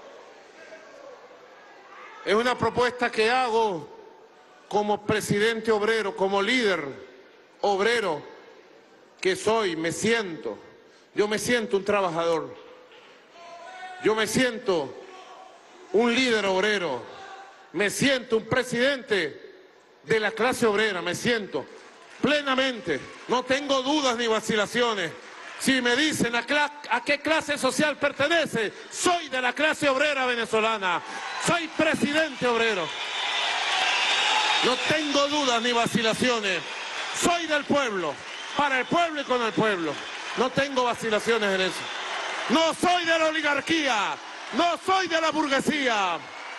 Es una propuesta que hago como presidente obrero, como líder obrero que soy, me siento. Yo me siento un trabajador. Yo me siento un líder obrero. Me siento un presidente de la clase obrera, me siento plenamente, no tengo dudas ni vacilaciones. Si me dicen a, a qué clase social pertenece, soy de la clase obrera venezolana, soy presidente obrero. No tengo dudas ni vacilaciones, soy del pueblo, para el pueblo y con el pueblo. No tengo vacilaciones en eso. No soy de la oligarquía, no soy de la burguesía.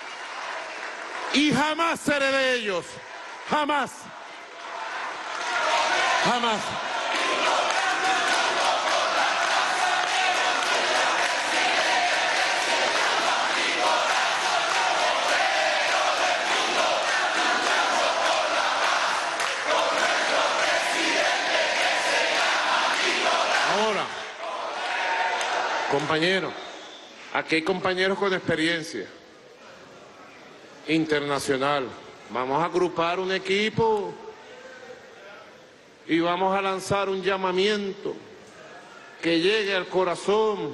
Y jamás seré de ellos, jamás. Jamás. Ahora, compañeros, aquí hay compañeros con experiencia internacional. Vamos a agrupar un equipo y vamos a lanzar un llamamiento que llegue al corazón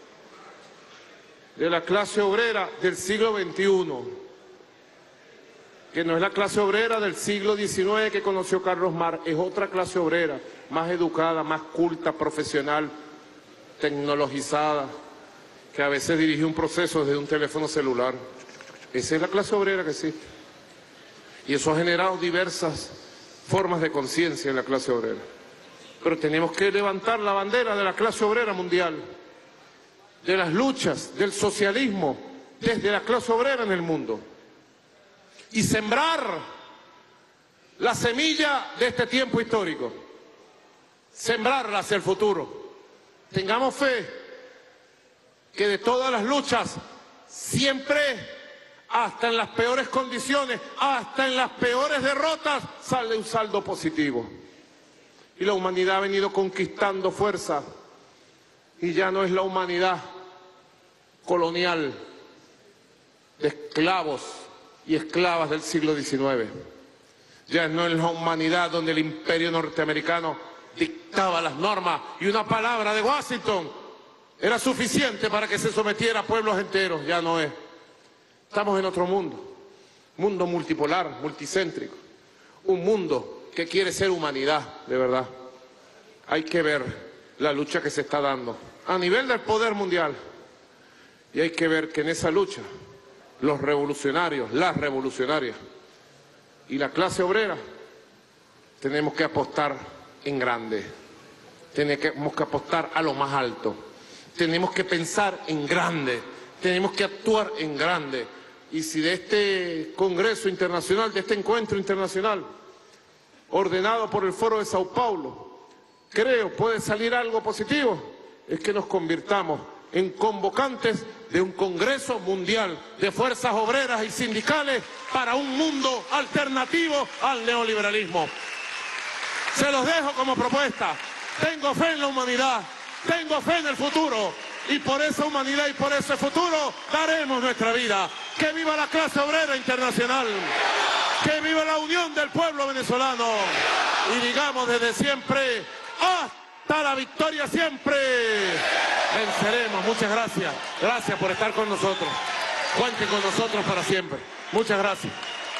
de la clase obrera del siglo veintiuno, que no es la clase obrera del siglo diecinueve que conoció Carlos Marx, es otra clase obrera, más educada, más culta, profesional, tecnologizada, que a veces dirige un proceso desde un teléfono celular. Esa es la clase obrera que existe. Y eso ha generado diversas formas de conciencia en la clase obrera. Pero tenemos que levantar la bandera de la clase obrera mundial, de las luchas del socialismo desde la clase obrera en el mundo, y sembrar la semilla de este tiempo histórico, sembrarla hacia el futuro. Tengamos fe que de todas las luchas, siempre, hasta en las peores condiciones, hasta en las peores derrotas, sale un saldo positivo. Y la humanidad ha venido conquistando fuerza, y ya no es la humanidad colonial de esclavos y esclavas del siglo diecinueve. Ya no es la humanidad donde el imperio norteamericano dictaba las normas y una palabra de Washington era suficiente para que se sometiera a pueblos enteros. Ya no es. Estamos en otro mundo, mundo multipolar, multicéntrico, un mundo que quiere ser humanidad, de verdad. Hay que ver la lucha que se está dando a nivel del poder mundial, y hay que ver que en esa lucha los revolucionarios, las revolucionarias y la clase obrera tenemos que apostar en grande, tenemos que apostar a lo más alto, tenemos que pensar en grande, tenemos que actuar en grande. Y si de este Congreso Internacional, de este encuentro internacional, ordenado por el Foro de Sao Paulo, creo puede salir algo positivo, es que nos convirtamos en convocantes de un Congreso Mundial de Fuerzas Obreras y Sindicales para un mundo alternativo al neoliberalismo. Se los dejo como propuesta. Tengo fe en la humanidad, tengo fe en el futuro, y por esa humanidad y por ese futuro daremos nuestra vida. ¡Que viva la clase obrera internacional! ¡Que viva la unión del pueblo venezolano! Y digamos desde siempre, ¡hasta la victoria siempre! Venceremos. Muchas gracias. Gracias por estar con nosotros. Cuenten con nosotros para siempre. Muchas gracias.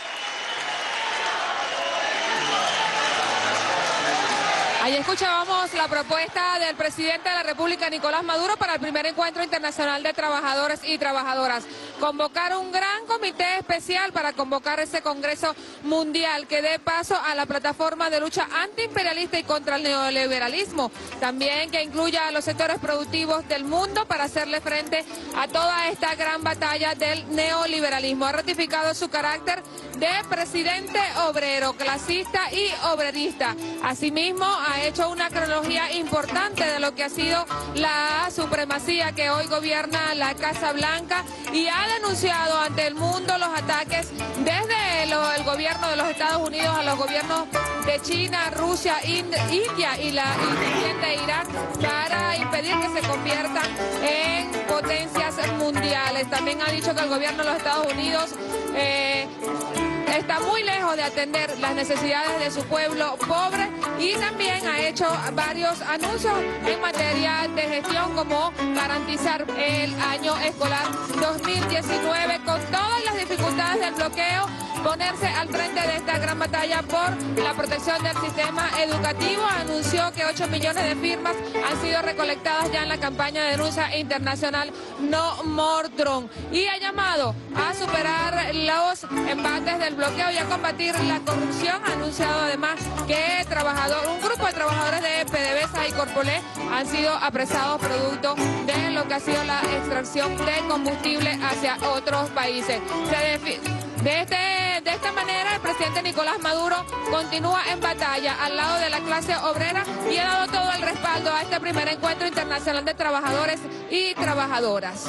Ahí escuchábamos la propuesta del presidente de la República, Nicolás Maduro, para el primer encuentro internacional de trabajadores y trabajadoras. Convocar un gran comité especial para convocar ese Congreso Mundial que dé paso a la plataforma de lucha antiimperialista y contra el neoliberalismo. También que incluya a los sectores productivos del mundo para hacerle frente a toda esta gran batalla del neoliberalismo. Ha ratificado su carácter de presidente obrero, clasista y obrerista. Asimismo, ha hecho una cronología importante de lo que ha sido la supremacía que hoy gobierna la Casa Blanca, y ha denunciado ante el mundo los ataques desde lo, el gobierno de los Estados Unidos a los gobiernos de China, Rusia, Ind India y la y de Irak para impedir que se conviertan en potencias mundiales. También ha dicho que el gobierno de los Estados Unidos eh, está muy lejos de atender las necesidades de su pueblo pobre, y también ha hecho varios anuncios en materia de gestión, como garantizar el año escolar dos mil diecinueve con todas las dificultades del bloqueo, ponerse al frente de esta gran batalla por la protección del sistema educativo. Anunció que ocho millones de firmas han sido recolectadas ya en la campaña de denuncia internacional No More Drone, y ha llamado a superar los embates del bloqueo y a combatir la corrupción. Ha anunciado además que trabajador, un grupo de trabajadores de PDVSA y Corpolé han sido apresados producto de lo que ha sido la extracción de combustible hacia otros países. Se de, este, de esta manera, el presidente Nicolás Maduro continúa en batalla al lado de la clase obrera y ha dado todo el respaldo a este primer encuentro internacional de trabajadores y trabajadoras.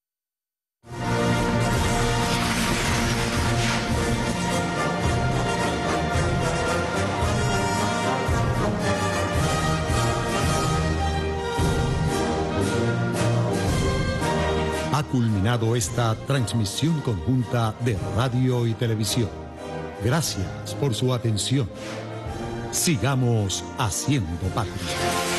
Ha culminado esta transmisión conjunta de radio y televisión. Gracias por su atención. Sigamos haciendo patria.